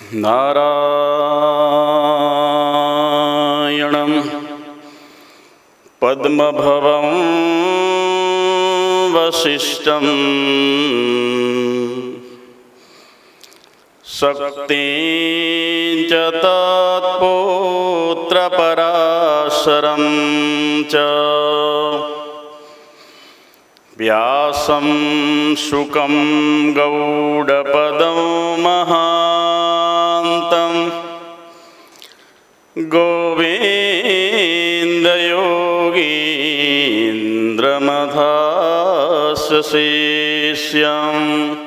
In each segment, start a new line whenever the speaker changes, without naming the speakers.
नारायणं पद्मभवं वसिष्ठं शक्तिं च तत्पुत्रपराशरं च व्यासं शुकं गौडपदं महान्तं गोविन्दयोगीन्द्रमथास्य शिष्यं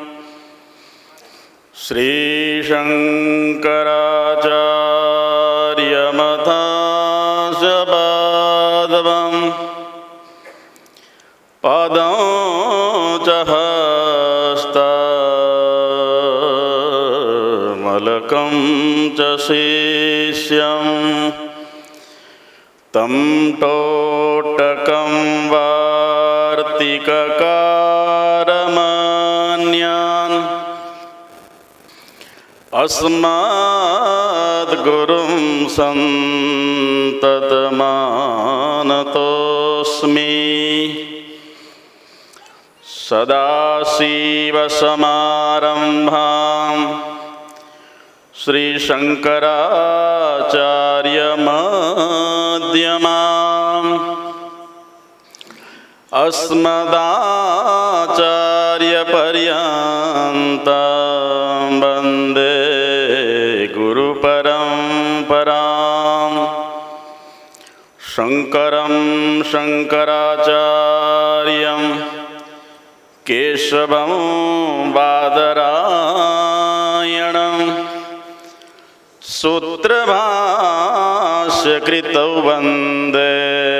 श्रीशङ्कराचार्यमथास्य पादवं पदं च हस्तमलकं च शिष्यं तं टोटकं वार्तिककारमान्यान् अस्मद्गुरुं सन्ततमानतोऽस्मि। सदाशिवसमारम्भां श्रीशङ्कराचार्यमध्यमाम् अस्मदाचार्यपर्यन्तां वन्दे गुरुपरम्पराम्। शङ्करं शङ्कराचार्यं केशवं बादरायणं सूत्रभाष्यकृतौ वन्दे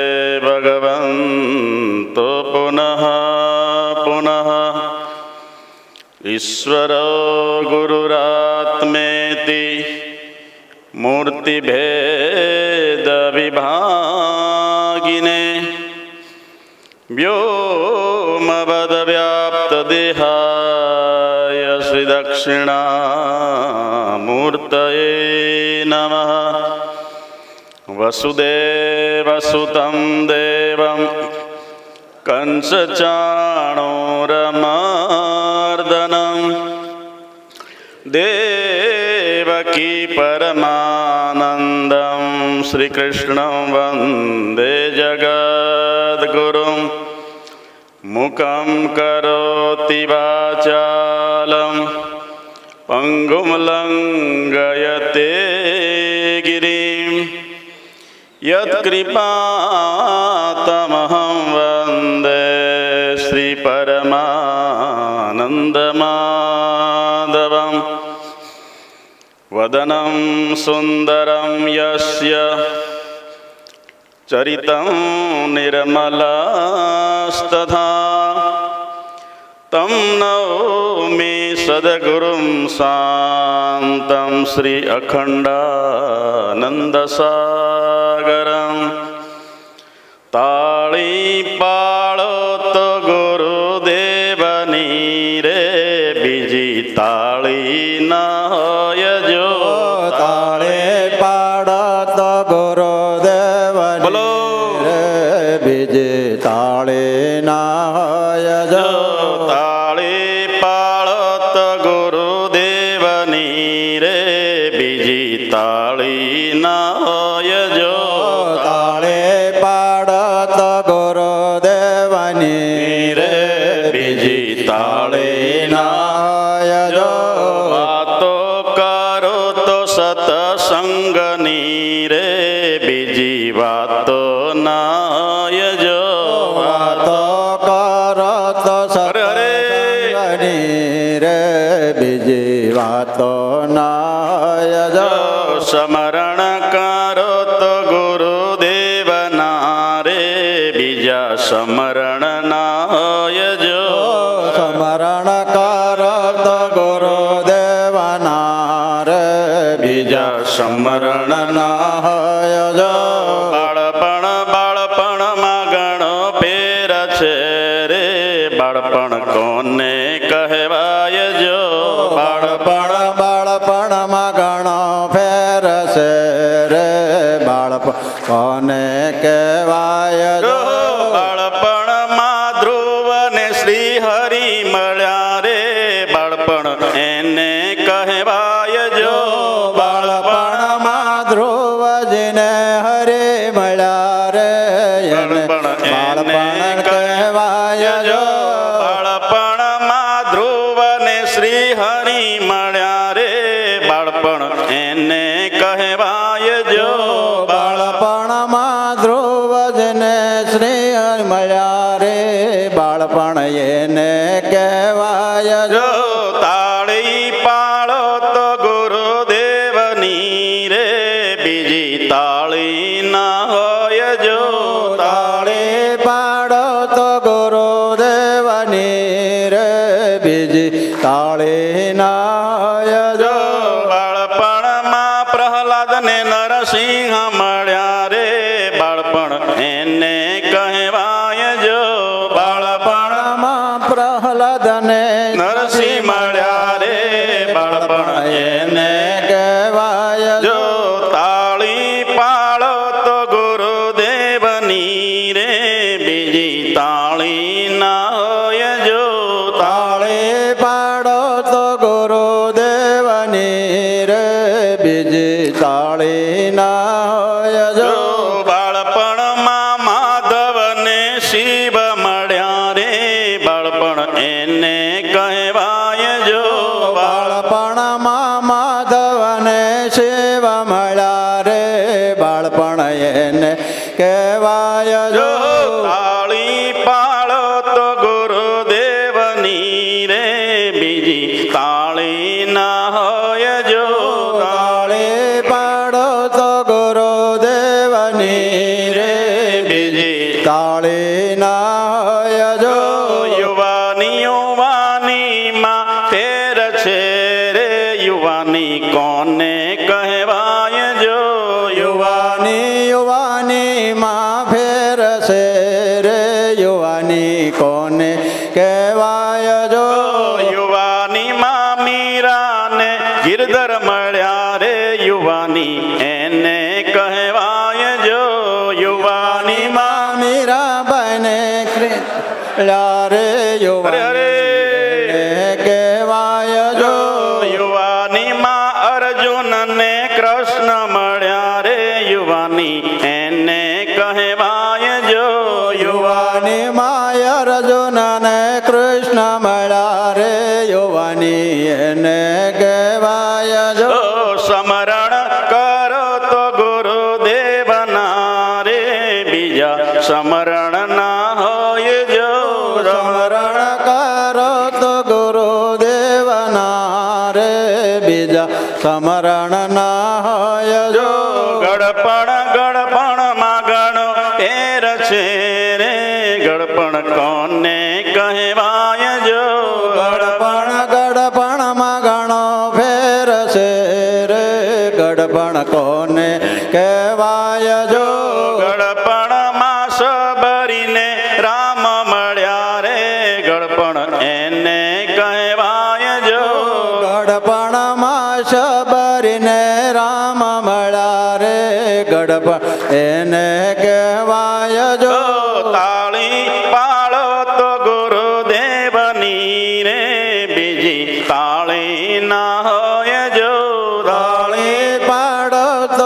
भगवन्तो पुनः पुनः। ईश्वरो गुरुरात्मेति मूर्तिभेदविभागिने व्योमवद्व्याप्तदेहाय श्रीदक्षिणामूर्तये नमः। वसुदेवसुतं देवं कंसचाणूरमर्दनं देवकी परमानन्दं श्रीकृष्णं वन्दे जगद्गुरुं। मुखं करोति वाचालं पङ्गुं लङ्घयते गिरिं यत्कृपातमहं वन्दे श्रीपरमानन्दमाधवं। वदनं सुन्दरं यस्य चरितं निर्मलस्तथा तं नौमि सद्गुरुं शान्तं श्री अखण्डानन्दसागरं। ताळीपाळोत गुरुदेवनी रे बीजी ताळी न होयजो।
ताळे पाडत गुरुदेवनी
बोलो
रे बीजी ताळे न होयजो।
ताळी पाळत गुरुदेवनी रे बीजी ताळी न होयजो।
ताळे पाडत गुरुदेवनी रे बीजी ताळे न होयजो।
वातो करो तो सत्संगनी रे बीजी वातो नायजो।
वातो करत सत्संगनी रे बीजी वातो नायजो।
स्मरण करो तो गुरुदेव नारे बीजा स्मरण नायजो।
स्मरण करत गुरुदेव नारे बीजा स्मरण नायजो।
बाळपण बाळपण मागणो पेर छे रे बाळपण कोने कहवाय जो।
बाळपण बाळपण मागण એને કહેવાય
જો તાળી પાડો તો ગુરુદેવની રે બીજી તાળી ના હોય જો
તાળી પાડો તો ગુરુદેવની રે બીજી તાળી ના
જો બાળપણમાં પ્રહલાદ ને નરસિંહ મળ્યા રે બાળપણ એને કહેવાય જો
બાળપણમાં પ્રહલાદ ને
નરસિંહ મળ્યા રે બાળપણ એને
કહેવાય
જો તાળી પાડો તો ગુરુદેવની રે બીજી તાળી ના હોય જો
તાળી પાડો તો ગુરુદેવની રે બીજી તાળી ના હોય જો
બાળપણમાં માધવ ને શિવ મળ્યા રે બાળપણ એને કહેવાય જો
બાળપણમાં માધવ ને શિવ મળ્યા રે બાળપણ એને કહેવાય
જો
જો
તાળી પાડો તો ગુરુદેવની રે બીજી તાળી ના હોય જો
તાળી પાડો તો ગુરુદેવની રે
બીજી
તાળી ના હોય જો
યુવાનીમાં ફેર છે રે યુવાની કોને કહેવાય જો
યુવાનીમાં ફેર છે રે યુવાની કોને કહેવાય જો
યુવાનીમાં મીરાને ગિરધર મળ્યા રે યુવાની એને કહેવાય જો યુવાનીમાં
મીરાબાઈને કૃષ્ણ રે યુવાની કહેવાય જો
યુવાનીમાં અર્જુન ને કૃષ્ણ મળ્યા રે યુવાની એને કહેવાય જો
યુવાની માય અર્જુન ને કૃષ્ણ મળ્યા રે યુવાની એને કહેવાય જો
સ્મરણ કરો તો ગુરુદેવના રે બીજા સ્મરણ ના હોય જો
સ્મરણ કરો તો ગુરુદેવના રે બીજા સ્મરણ ના હોય જો
ગળપણ માં ગણો ફેર છે રે ગળપણ કોને કહેવાય જો
ગડપણ માં ઘણો ફેર છે રે ગડપણ કોને કહેવાય જો
ગળપણ માં સબરીને રામ મળ્યા રે ગળપણ એને કહેવાય જો
ગડપણ માં શબરીને રામ મળ્યા રે ગડપણ એને કહેવાય જો
તાળી પાડો તો ગુરુદેવની રે બીજી તાળી ના હોય જો
તાળી પાડો તો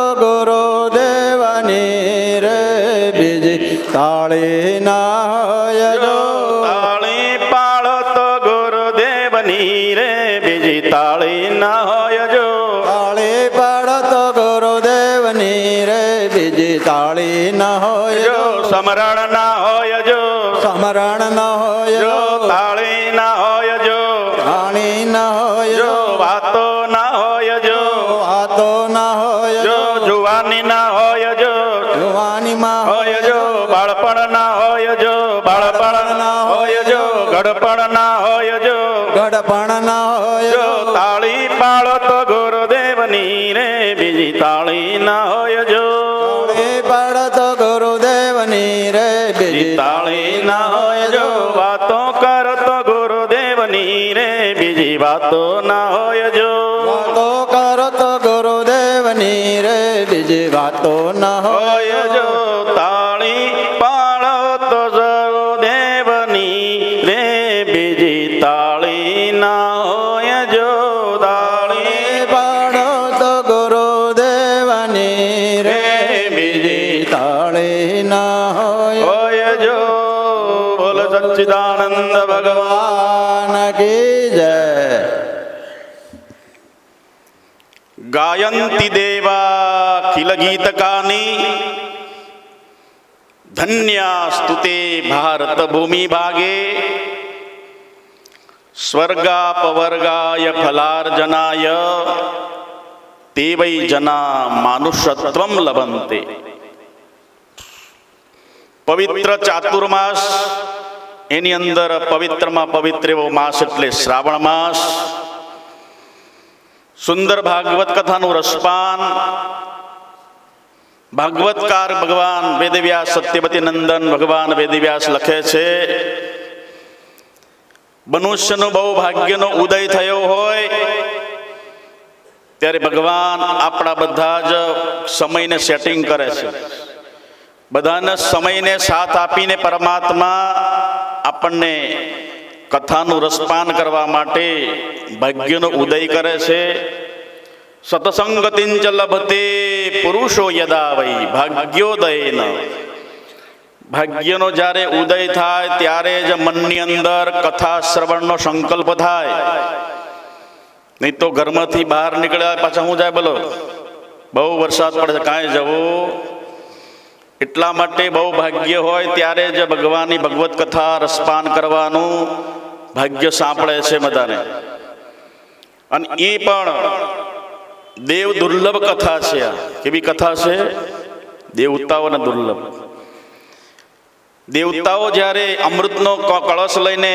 ગુરુદેવની રે બીજી તાળી ના હોય જો
તાળી પાડો તો ગુરુદેવની રે બીજી તાળી ના હોય જો
તાળી પાડો તો ગુરુદેવની રે બીજી તાળી ના હોય
જો સ્મરણ ના હોય જો
સ્મરણ ન હોય
જો તાળી ના હોય જો
પાણી ન હોય
જો વાતો ના હોય જો
વાતો ના હોય
જો જુવાની ના હોય જો
જુવાનીમાં
હોય જો બાળપણ ના હોય જો બાળપણ ના હોય જો ગડપણ ના હોય જો
ગડપણ ના હોય
જો તાળી પાડો તો ગુરુદેવની રે બીજી તાળી ના હોય જો
તાળી પાડો તો ગુરુદેવની રે બીજી
તાળી ના હોય જો વાતો કરો તો ગુરુદેવની રે બીજી વાતો ના હોય જો
વાતો કરો તો ગુરુદેવની રે બીજી વાતો ના
હોય જો તાળી પાડો તો ગુરુદેવની રે બીજી તાળી ના હોય જો તાળી
પાડો તો ગુરુદેવની રે બીજી તાળી ના હોય
જો બોલ સચ્ચિદાનંદ ભગવાન
કી જય
गायन्ति देवाखिल गीतकानि धन्यास्तुते भारत भूमि भागे સ્વર્ગાપવર્ગાય ફલાર્જનાય તે વૈ જના માનુષત્વમ લભંતે. પવિત્ર ચાતુર્માસ, એની અંદર પવિત્રમાં પવિત્ર એવો માસ એટલે શ્રાવણ માસ. સુંદર ભાગવત કથાનું રસપાન ભાગવતકાર ભગવાન વેદવ્યાસ સત્યવતી નંદન ભગવાન વેદવ્યાસ લખે છે, મનુષ્યનો બહુ ભાગ્યનો ઉદય થયો હોય ત્યારે ભગવાન આપણા બધા જ સમયને સેટિંગ કરે છે. બધાને સમયને સાથ આપીને પરમાત્મા આપણને કથાનું રસપાન કરવા માટે ભાગ્યનો ઉદય કરે છે. સતસંગતિંચ લભતે પુરુષો યદા વૈ ભાગ્યોદયેન. ભાગ્યનો જ્યારે ઉદય થાય ત્યારે જ મનની અંદર કથા શ્રવણનો સંકલ્પ થાય. નહીં તો ઘરમાંથી બહાર નીકળ્યા પાછા શું જાય બોલો, બહુ વરસાદ પડે છે કાંઈ જવું. એટલા માટે બહુ ભાગ્ય હોય ત્યારે જ ભગવાનની ભગવત કથા રસપાન કરવાનું ભાગ્ય સાંપડે છે બધાને. અને એ પણ દેવ દુર્લભ કથા છે. આ કેવી કથા છે? દેવતાઓને દુર્લભ. દેવતાઓ જ્યારે અમૃતનો કળશ લઈને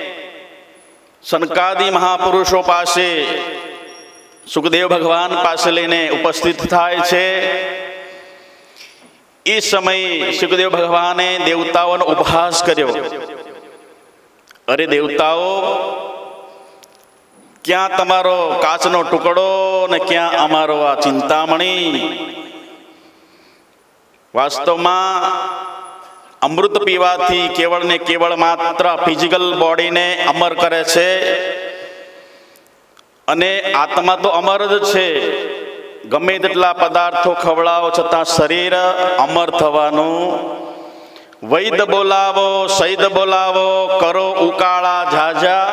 સનકાદી મહાપુરુષો પાસે, સુખદેવ ભગવાન પાસે લઈને ઉપસ્થિત થાય છે, એ સમયે સુખદેવ ભગવાને દેવતાઓનો ઉપહાસ કર્યો. અરે દેવતાઓ, ક્યાં તમારો કાચનો ટુકડો ને ક્યાં અમારો આ ચિંતામણી? વાસ્તવમાં અમૃત પીવાથી કેવળ ને કેવળ માત્ર ફિઝિકલ બોડીને અમર કરે છે, અને આત્મા તો અમર જ છે. ગમે તેટલા પદાર્થો ખવડાવો છતાં શરીર અમર થવાનું. વૈદ બોલાવો, સૈદ બોલાવો, કરો ઉકાળા ઝાઝા,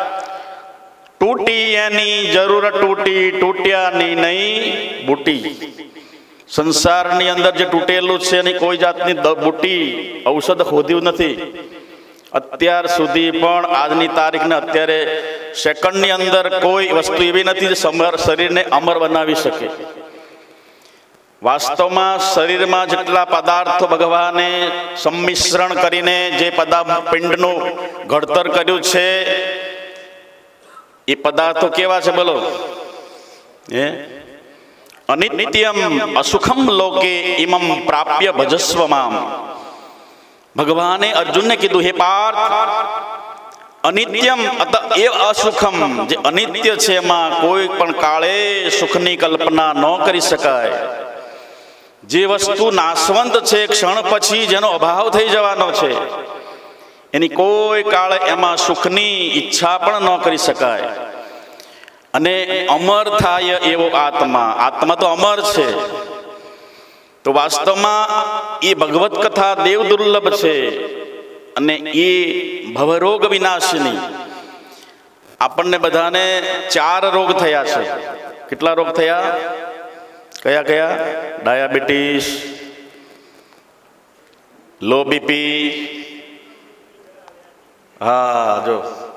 તૂટી એની જરૂર તૂટી, તૂટ્યાની નહીં બુટી. સંસારની અંદર જે તૂટેલું છે એની કોઈ જાતની બુટી ઔષધ ખોદ્યું નથી અત્યાર સુધી. પણ આજની તારીખને અત્યારે સેકન્ડની અંદર કોઈ વસ્તુ એવી નથી જે શરીરને અમર બનાવી શકે. વાસ્તવમાં શરીરમાં જેટલા પદાર્થો ભગવાને સંમિશ્રણ કરીને જે પિંડનું ઘડતર કર્યું છે, એ પદાર્થો કેવા છે બોલો? અનિત્યમ અસુખમ લોકે ઇમમ પ્રાપ્ય ભજસ્વ મામ. ભગવાને અર્જુનને કીધું, હે પાર્થ, અનિત્યમ અતએવ અસુખમ, જે અનિત્ય છે એમાં કોઈ પણ કાળે સુખની કલ્પના ન કરી શકાય. જે વસ્તુ નાશવંત છે, ક્ષણ પછી જેનો અભાવ થઈ જવાનો છે, એની કોઈ કાળે એમાં સુખની ઈચ્છા પણ ન કરી શકાય. અને અમર થાય એવો આત્મા, આત્મા તો અમર છે. તો વાસ્તવમાં એ ભગવત કથા દેવ દુર્લભ છે, અને એ ભવરોગ વિનાશની. આપણને બધાને 4 રોગ થયા છે. કેટલા રોગ થયા? કયા કયા? Diabetes, low BP. હા, જો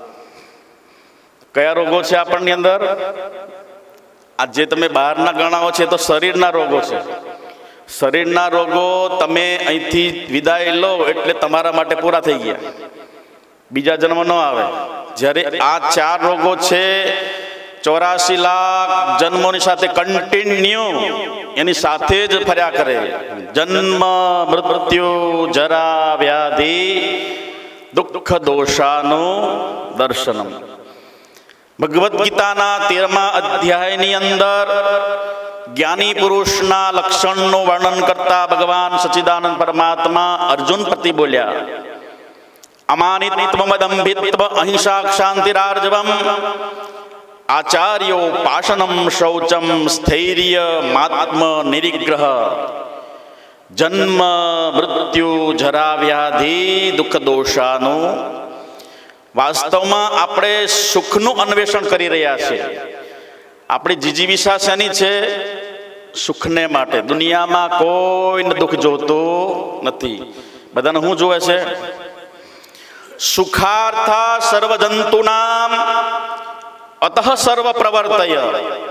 કયા રોગો છે આપણની અંદર? આ જે તમે બહારના ગણાવો છે તો શરીરના રોગો છે. શરીરના રોગો તમે અહીંથી વિદાય લો એટલે તમારા માટે પૂરા થઈ ગયા, બીજા જન્મ ન આવે. જ્યારે આ 4 રોગો છે, 84 લાખ જન્મોની સાથે કન્ટિન્યુ એની સાથે જ ફર્યા કરે. જન્મ, મૃત્યુ, જરા, વ્યાધિ, દુઃખ, દોષાનું દર્શનમ. ભગવદ્ ગીતાના 13મા અધ્યાયની અંદર જ્ઞાની પુરુષના લક્ષણનું વર્ણન કરતા ભગવાન સચ્ચિદાનંદ પરમાત્મા અર્જુન પ્રતિ બોલ્યા, અમાનિત્વમ દંભિત્વ અહિંસા ક્ષાંતિરાર્જવમ આચાર્યો પાશનમ શૌચમ સ્થૈર્ય માત્મ નિરિગ્રહ જન્મ મૃત્યુ જરા વ્યાધિ દુઃખ દોષાનું. વાસ્તવમાં આપણે સુખનું અન્વેષણ કરી રહ્યા છીએ. આપણી જીજીવિષા શેની છે? સુખને માટે. દુનિયામાં કોઈને દુઃખ જોતું નથી. બધાને શું જોવે છે? સુખાર્થા સર્વજંતુનામ અતઃ સર્વ પ્રવર્તય.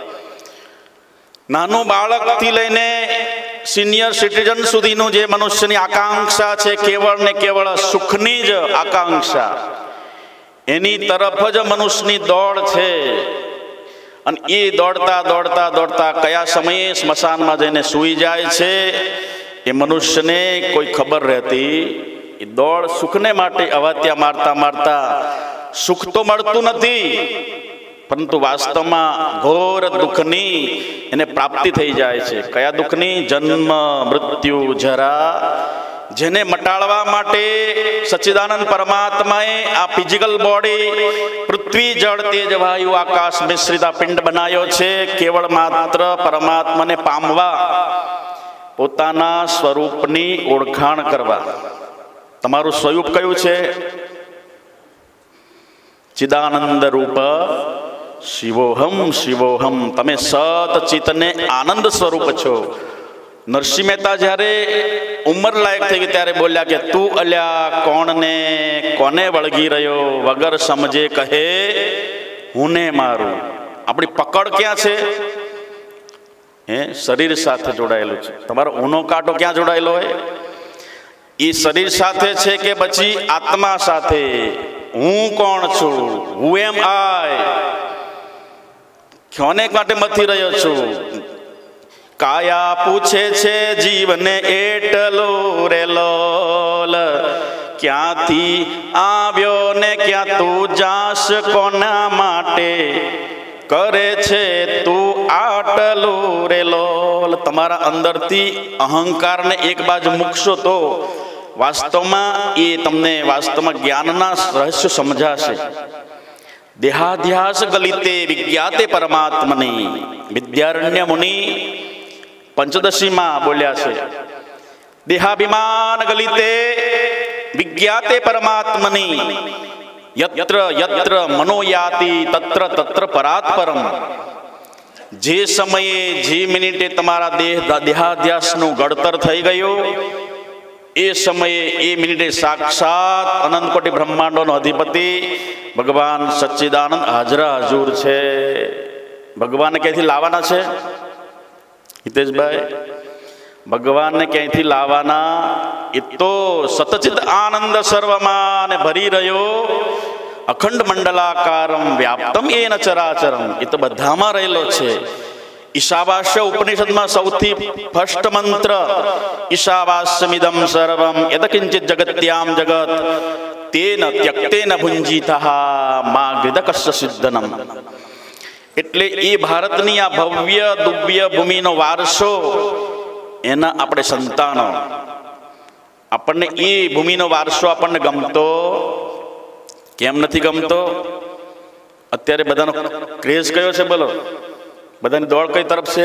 નાનું બાળકથી લઈને સિનિયર સિટીઝન સુધીનું જે મનુષ્યની આકાંક્ષા છે કેવળ ને કેવળ સુખની જ આકાંક્ષા, એની તરફ જ મનુષ્યની દોડ છે. અને એ દોડતા દોડતા દોડતા કયા સમયે સ્મશાનમાં જઈને સૂઈ જાય છે એ મનુષ્યને કોઈ ખબર રહેતી. એ દોડ સુખને માટે અવાત્યા મારતા મારતા સુખ તો મળતું નથી, પરંતુ વાસ્તવમાં ઘોર દુઃખની એને પ્રાપ્તિ થઈ જાય છે. કયા દુઃખની? જન્મ મૃત્યુ જરા, જેને મટાડવા માટે સચ્ચિદાનંદ પરમાત્માએ આ ફિઝિકલ બોડી પૃથ્વી જળ તેજ વાયુ આકાશ મિશ્રિત આ પિંડ બનાવ્યો છે કેવળ માત્ર પરમાત્માને પામવા, પોતાના સ્વરૂપની ઓળખાણ કરવા. તમારું સ્વરૂપ કયું છે? ચિદાનંદ રૂપ શિવોહમ શિવોહમ. તમે સત ચિતને આનંદ સ્વરૂપ છો. નરસિંહ મહેતા જ્યારે ઉંમર લાયક થઈ ગઈ ત્યારે બોલ્યા કે તું અલ્યા કોણને કોને વળગી રહ્યો, વગર સમજે કહે હું ને મારું. આપણી પકડ ક્યાં છે? શરીર સાથે જોડાયેલું છે. તમારો ઊનો કાંટો ક્યાં જોડાયેલો હોય? એ શરીર સાથે છે કે પછી આત્મા સાથે? હું કોણ છું? હું એમ આય કોને કાંટે મથી રહ્યો છું? કાયા પૂછે છે જીવને એટલો રે લોલ, ક્યાંથી આવ્યો ને ક્યાં તું જાશ, કોના માટે કરે છે તું આટલું રે લોલ. તમારા અંદરથી અહંકારને એક બાજુ મૂકશો તો વાસ્તવમાં એ તમને વાસ્તવમાં જ્ઞાનના રહસ્ય સમજાશે. દેહાધ્યાસ ગલિતે વિજ્ઞાતે પરમાત્મની. વિદ્યારણ્ય મુનિ પંચદશીમાં બોલ્યા છે, દેહાભિમાન ગલિતે વિજ્ઞાતે પરમાત્મની, યત્ર યત્ર મનોયાતિ તત્ર તત્ર પરાત્પરમ. જે સમયે જે મિનિટે તમારા દેહાધ્યાસનું ઘડતર થઈ ગયું એ સમયે એ મિનિટે સાક્ષાત અનંત કોટી બ્રહ્માંડોનો અધિપતિ ભગવાન સચ્ચિદાનંદ હાજરા હજુર છે. ભગવાનને ક્યાંથી લાવવાના છે હિતેશભાઈ? ભગવાનને ક્યાંયથી લાવવાના? એ તો સતચિત આનંદ સર્વમાં ભરી રહ્યો, અખંડ મંડલાકારમ વ્યાપ્તમ એન ચરાચરમ. એ તો બધામાં રહેલો છે. ઈશાવાસ્ય ઉપનિષદમાં સૌથી ફર્સ્ટ મંત્ર ઈશાવાસ્યમિદમ સર્વમ યદકિંચિત જગત્યામ જગત તેન ત્યક્તેન ભુંજીતઃ મા ગૃદકસ્ય સિદ્ધનમ. એટલે એ ભારતની આ ભવ્ય દિવ્ય ભૂમિનો વારસો, એના આપણે સંતાનો. આપણને એ ભૂમિનો વારસો આપણને ગમતો કેમ નથી ગમતો? અત્યારે બધાનો ક્રેઝ કયો છે બોલો? બધાની દોડ કઈ તરફ છે?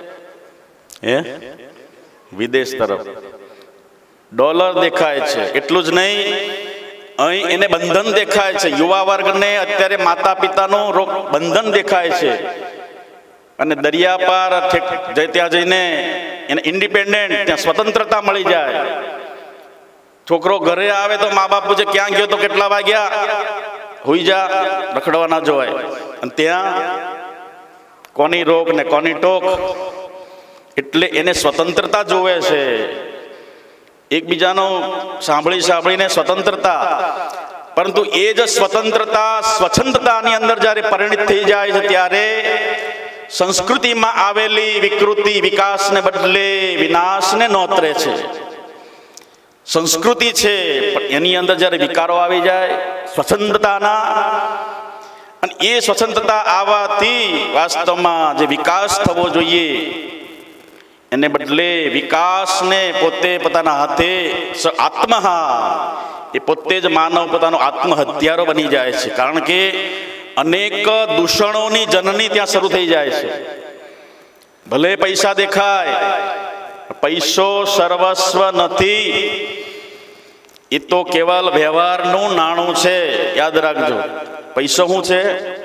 વિદેશ તરફ. ડોલર દેખાય છે. એટલું જ નહીં, અહીં એને બંધન દેખાય છે. યુવા વર્ગને અત્યારે માતા પિતાનું બંધન દેખાય છે. અને દરિયા પાર ત્યાં જઈને એને ઇન્ડિપેન્ડન્ટ, ત્યાં સ્વતંત્રતા મળી જાય. છોકરો ઘરે આવે તો મા બાપ પૂછે ક્યાં ગયો તો કેટલા વાગ્યા? હોઈ જા, રખડવા ના જોવાય. અને ત્યાં કોની રોક ને કોની ટોક. એટલે એને સ્વતંત્રતા જોવે છે. એકબીજાનો સાંભળીને સ્વતંત્રતા. પરંતુ એ જ સ્વતંત્રતા સ્વચ્છંદતાની અંદર જ્યારે પરિણિત થઈ જાય છે ત્યારે સંસ્કૃતિમાં આવેલી વિકૃતિ વિકાસને બદલે વિનાશને નોતરે છે. સંસ્કૃતિ છે પણ એની અંદર જ્યારે વિકારો આવી જાય સ્વચ્છંદતાના, અને એ સ્વચ્છંદતા આવવાથી વાસ્તવમાં જે વિકાસ થવો જોઈએ એને બદલે વિકાસને પોતે પોતાના હાથે આત્મહા, એ પોતે જ માનવ પોતાનો આત્મહત્યારો બની જાય છે. કારણ કે અનેક દૂષણોની જનની ત્યાં શરૂ થઈ જાય છે. ભલે પૈસા દેખાય, પૈસો સર્વસ્વ નથી. એ તો કેવલ વ્યવહારનું નાણું છે. યાદ રાખજો, પૈસો શું છે?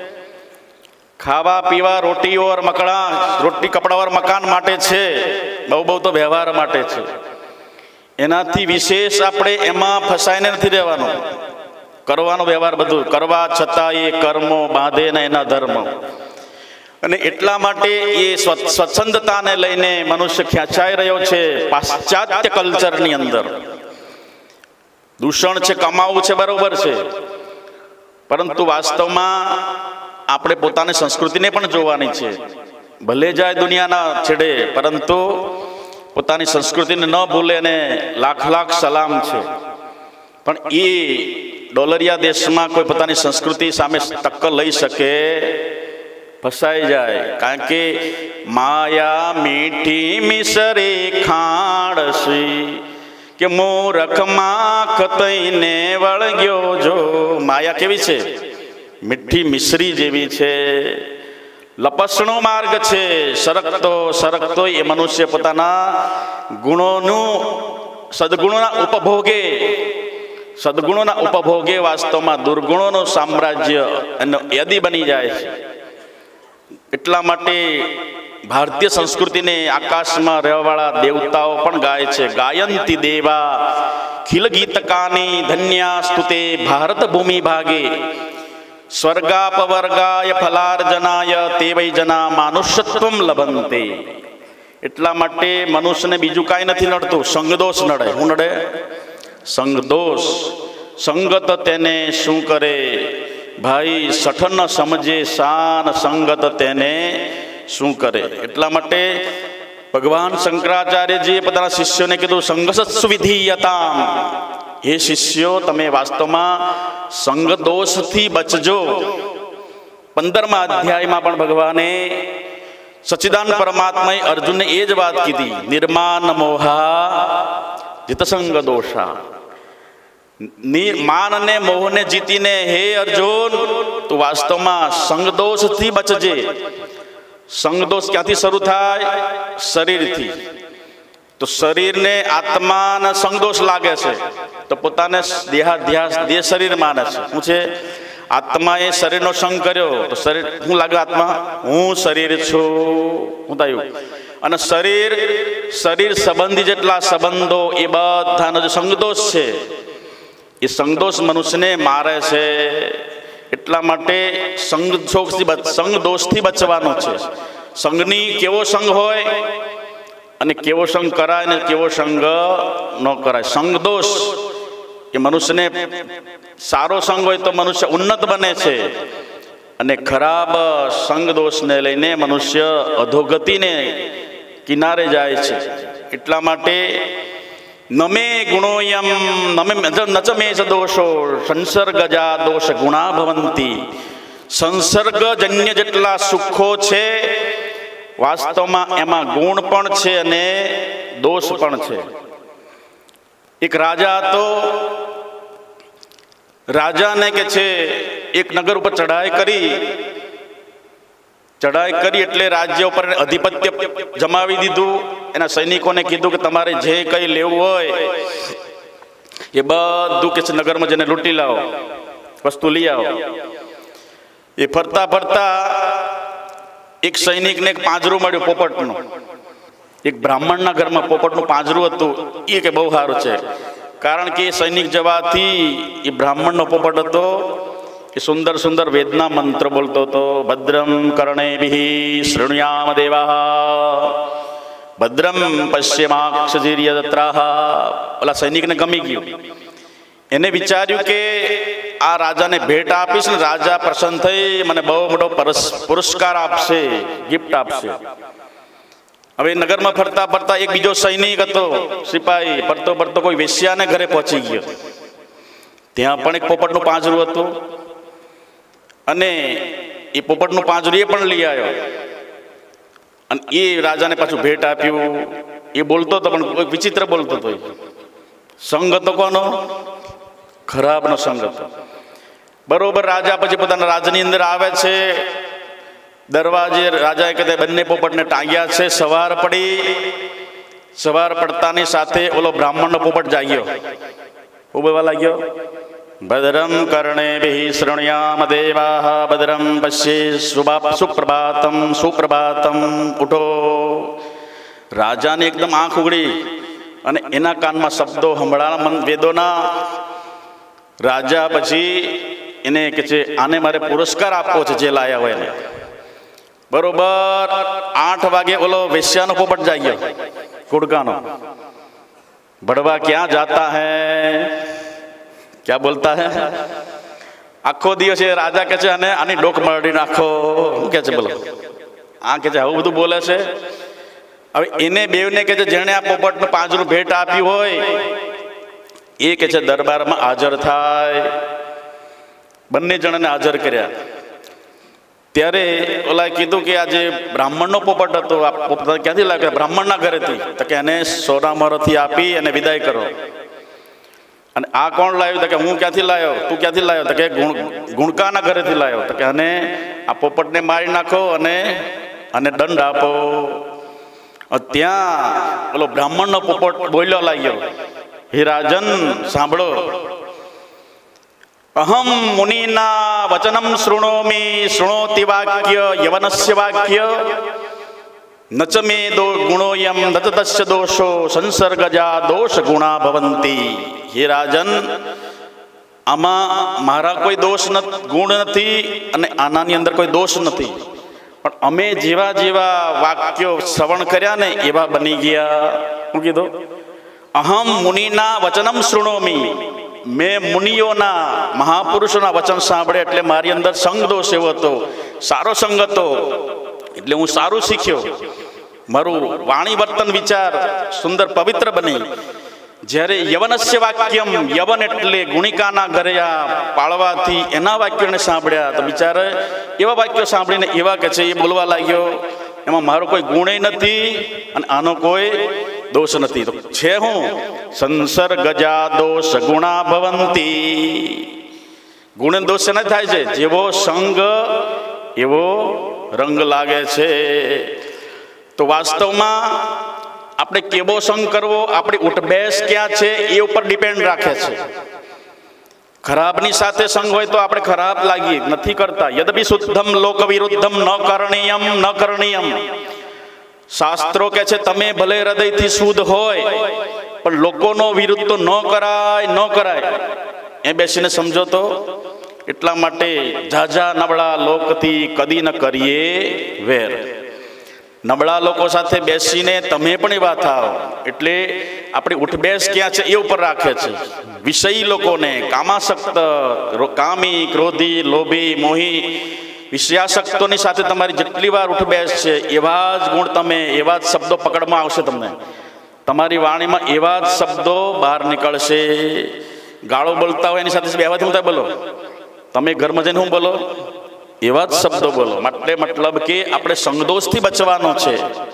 ખાવા પીવા, રોટી ઓર મકડા, રોટી કપડા ઓર મકાન માટે છે. બહુ તો વ્યવહાર માટે છે. એનાથી વિશેષ આપણે એમાં ફસાઈને નથી રહેવાનું. કરવાનો વ્યવહાર બધું કરવા છતાં એ કર્મો બાંધે ને એના ધર્મ. અને એટલા માટે એ સ્વચ્છંદતાને લઈને મનુષ્ય ખેંચાઈ રહ્યો છે પાશ્ચાત્ય કલ્ચરની અંદર. દૂષણ છે, કમાવું છે, બરોબર છે, પરંતુ વાસ્તવમાં આપણે પોતાની સંસ્કૃતિને પણ જોવાની છે. ભલે જાય દુનિયાના છેડે, પરંતુ પોતાની સંસ્કૃતિને ન ભૂલે અને લાખ લાખ સલામ છે. પણ એ ડોલરિયા દેશમાં કોઈ પોતાની સંસ્કૃતિ સામે ટક્કર લઈ શકે? ફસાઈ જાય. કારણ કે માયા મીઠી મિસરે ખાણસી કે મૂરખ માખ તઈને વળગ્યો જો. માયા કેવી છે? મીઠી મિશ્રી જેવી છે, લપસણો માર્ગ છે. સરકતો સરકતો એ મનુષ્ય પોતાના ગુણોનું સદગુણોના ઉપભોગે વાસ્તવમાં દુર્ગુણોનું સામ્રાજ્ય અને યદી બની જાય છે. એટલા માટે ભારતીય સંસ્કૃતિને આકાશમાં રહેવાવાળા દેવતાઓ પણ ગાય છે. ગાયંતી દેવા ખિલ ગીતકાની ધન્યા સ્તુતે ભારત ભૂમિ ભાગે સ્વર્ગાપવર્ગાય ફલાર્જનાય તે વૈ જના માનુષ્યત્વમ લભંતે. એટલા માટે મનુષ્યને બીજું કાંઈ નથી નડતું, સંગદોષ નડે. શું નડે? સંગદોષ. સંગત તેને શું કરે ભાઈ? સઠન સમજે શાન સંગત તેને શું કરે. એટલા માટે ભગવાન શંકરાચાર્યજીએ પોતાના શિષ્યોને કીધું સંગસત્સુ વિધીયતામ. હે શિષ્યો, તમે વાસ્તવમાં સંગદોષથી બચજો. 15મા અધ્યાયમાં પણ ભગવાને સચ્ચિદાનંદ પરમાત્માએ અર્જુનને એ જ વાત કીધી, નિર્માન મોહા જીતસંગ દોષા. માન અને મોહને જીતીને હે અર્જુન તું વાસ્તવમાં સંગદોષથી બચજે. સંગદોષ ક્યાંથી શરૂ થાય? શરીરથી. તો શરીરને આત્માને સંગદોષ લાગે છે તો પોતાને દેહાધ્યાસ દેહ શરીર માને છે. શું છે? આત્માએ શરીરનો સંગ કર્યો તો શરીર શું લાગે? આત્મા હું શરીર છું. શું થયું? અને શરીર સંબંધી જેટલા સંબંધો એ બધાનો જે સંગદોષ છે એ સંગદોષ મનુષ્યને મારે છે. એટલા માટે સંગદોષથી બચવાનું છે. સંગની કેવો સંગ હોય અને કેવો સંગ કરાય ને કેવો સંગ ન કરાય. સંગદોષ એ મનુષ્યને, સારો સંગ હોય તો મનુષ્ય ઉન્નત બને છે અને ખરાબ સંગદોષને લઈને મનુષ્ય અધોગતિને કિનારે જાય છે. એટલા માટે નમે ગુણોયમ નચ મે દોષો સંસર્ગજા દોષ ગુણા ભવંતી. સંસર્ગજન્ય જેટલા સુખો છે વાસ્તવમાં એમાં ગુણ પણ છે અને દોષ પણ છે. એક રાજા હતો. રાજાને કે છે એક નગર ઉપર ચઢાઈ કરી એટલે રાજ્ય ઉપર અધિપત્ય જમાવી દીધું. એના સૈનિકોને કીધું કે તમારે જે કંઈ લેવું હોય એ બધું કે છે નગરમાં જઈને લૂંટી લાવો, વસ્તુ લઈ આવો. એ ફરતા ફરતા એક સૈનિકને એક પાંજરું મળ્યું પોપટનું. એક બ્રાહ્મણના ઘરમાં પોપટનું પાંજરું હતું. એ કે બહુ સારું છે, કારણ કે એ સૈનિક જવાથી એ બ્રાહ્મણનો પોપટ હતો એ સુંદર સુંદર વેદના મંત્ર બોલતો હતો. ભદ્રમ કર્ણેભિઃ શૃણુયામ દેવાઃ ભદ્રમ પશ્યેમાક્ષજીર્યજત્રાઃ. ઓલા સૈનિકને ગમી ગયું. એને વિચાર્યું કે આ રાજાને ભેટ આપીશ ને રાજા પ્રસન્ન થઈ મને બહુ મોટો પુરસ્કાર આપશે, ગિફ્ટ આપશે. હવે નગરમાં ફરતા ફરતા એક બીજો સૈનિક હતો, સિપાહી, ફરતો ફરતો કોઈ વેશ્યાને ઘરે પહોંચી ગયો. ત્યાં પણ એક પોપટનું પાંજરું હતું અને એ પોપટનું પાંજરું એ પણ લઈ આવ્યો અને એ રાજાને પાછું ભેટ આપ્યું. એ બોલતો હતો પણ કોઈ વિચિત્ર બોલતો હતો. સંગ હતો કોનો? ખરાબનો સંગ હતો. બરોબર રાજા પછી પોતાના રાજની અંદર આવે છે. દરવાજે રાજાએ કહેતા બંને પોપટને ટાંગ્યા છે. સવાર પડતાની સાથે ઓલો બ્રાહ્મણનો પોપટ જાગ્યો. હું બોલવા લાગ્યો, ભદ્રમ કર્ણેભિઃ શૃણુયામ દેવાઃ ભદ્રમ પશ્યે સુપ્રભાતમ. ઉઠો. રાજાને એકદમ આંખ ઉગડી અને એના કાનમાં શબ્દો સંભળાણા વેદોના. રાજા પછી એને કે છે આને મારે પુરસ્કાર આપવો છે જે લાયા હોય એને. બરોબર 8 વાગે ઓલો વેશ્યાનો પોપટ જાય ગયો કુડકાનો. બड़वा ક્યાં જાતા હૈ, ક્યાં બોલતા હૈ. આખો દિવસ રાજા કે છે અને આની ડોક મરડી નાખો. શું કે છે બોલો? આ કે છે આવું બધું બોલે છે. હવે એને બેવને કે છે જેણે આ પોપટનું પાંજરું ભેટ આપ્યું હોય એ કે છે દરબારમાં હાજર થાય. બંને જણાને હાજર કર્યા. ત્યારે ઓલાએ કીધું કે આ જે બ્રાહ્મણનો પોપટ હતો આ પોપટ ક્યાંથી લાગ્યો? બ્રાહ્મણના ઘરેથી. તો કે એને સોનામરથી આપી અને વિદાય કરો. અને આ કોણ લાવ્યું? તો કે હું ક્યાંથી લાવ્યો. તું ક્યાંથી લાવ્યો? તો કે ગુણકાના ઘરેથી લાવ્યો. તો કે અને આ પોપટને મારી નાખો અને દંડ આપો. ત્યાં ઓલો બ્રાહ્મણનો પોપટ બોલ્યો લાગ્યો, હે રાજન સાંભળો, અહમ મુનિના વચનમ શૃણોમિ શૃણોતિ વાક્ય યવનસ્ય વાક્ય નચ મે ગુણોયમ નચ તસ્ય દોષો સંસર્ગજા દોષ ગુણા ભવંતી. હે રાજન, આમાં મારા કોઈ દોષ ગુણ નથી અને આનાની અંદર કોઈ દોષ નથી, પણ અમે જેવા જેવા વાક્યો શ્રવણ કર્યા ને એવા બની ગયા. શું કીધું? અહમ મુનિના વચનમ શૃણોમિ, મેં મુનિઓના મહાપુરુષોના વચન સાંભળે એટલે મારી અંદર સંગ દોષ એવો હતો, સારો સંગ હતો એટલે હું સારું શીખ્યો. મારું વાણી વર્તન વિચાર સુંદર પવિત્ર બની. જ્યારે યવનસ્ય વાક્યમ, યવન એટલે ગુણિકાના ઘરે આ પાળવાથી એના વાક્યોને સાંભળ્યા તો બિચારે એવા વાક્યો સાંભળીને એવા કે છે એ બોલવા લાગ્યો, એમાં મારો કોઈ ગુણ નથી અને આનો કોઈ દોષ નથી. તો છે હું સંસર્ગજા દોષ ગુણા ભવંતી. ગુણ દોષ ન થાય છે, જેવો સંગ એવો રંગ લાગે છે. તો વાસ્તવમાં આપણે કેવો સંગ કરવો, આપણી ઉઠબેસ ક્યાં છે એ ઉપર ડિપેન્ડ રાખે છે. ખરાબની સાથે સંગ હોય તો આપણે ખરાબ લાગીએ, નથી કરતા. યદપિ શુદ્ધમ લોક વિરુદ્ધમ ન કરણીયમ ન કરણીયમ. શાસ્ત્રો કે છે તમે ભલે હૃદયથી શુદ્ધ હોય પણ લોકોનો વિરુદ્ધ તો ન કરાય. એ બેસીને સમજો તો. એટલા માટે ઝાઝા નબળા લોકથી કદી ન કરીએ વેર. નબળા લોકો સાથે બેસીને તમે પણ એવા થાવ એટલે આપણી ઉઠબેસ ક્યાં છે એ ઉપર રાખે છે. વિષયી લોકોને, કામાસક્ત, કામી, ક્રોધી, લોભી, મોહી, વિષયાસક્તોની સાથે તમારી જેટલી વાર ઉઠબેસ છે એવા જ ગુણ તમે, એવા જ શબ્દો પકડમાં આવશે. તમને તમારી વાણીમાં એવા જ શબ્દો બહાર નીકળશે. ગાળો બોલતા હોય એની સાથે બેવાથી હું બોલો, તમે ઘરમાં જઈને હું બોલો એવા જ શબ્દો બોલો. માટે મતલબ કે આપણે સંગદોષથી બચવાનો છે.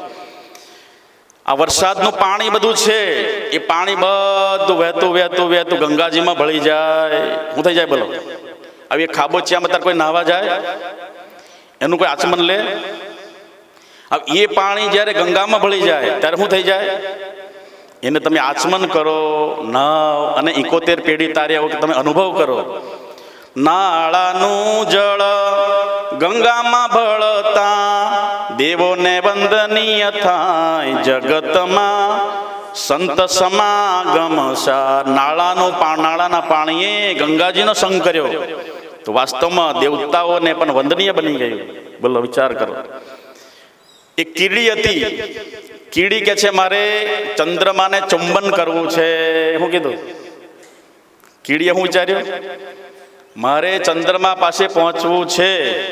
આ વરસાદનું પાણી બધું છે એ પાણી બધું વહેતું ગંગાજીમાં ભળી જાય. શું થઈ જાય બોલો? આવી ખાબોચિયામાં તાર કોઈ નાહવા જાય એનું કોઈ આચમન લે? એ પાણી જ્યારે ગંગામાં ભળી જાય ત્યારે શું થઈ જાય? એને તમે આચમન કરો, નાવ અને 71 પેઢી તાર્યા વખત તમે અનુભવ કરો. નાળાનું જળ ગંગામાં ભળતા દેવોને વંદનીય થાય જગતમાં સંત સમાગમ સાર. નાળાના પાણીએ ગંગાજીનો સંગ કર્યો તો વાસ્તવમાં દેવતાઓને પણ વંદનીય બની ગયું. બોલો, વિચાર કરો. એક કીડી હતી. કીડી કે છે મારે ચંદ્રમાને ચુંબન કરવું છે. શું કીધું? કીડીએ શું વિચાર્યું? મારે ચંદ્રમા પાસે પહોંચવું છે.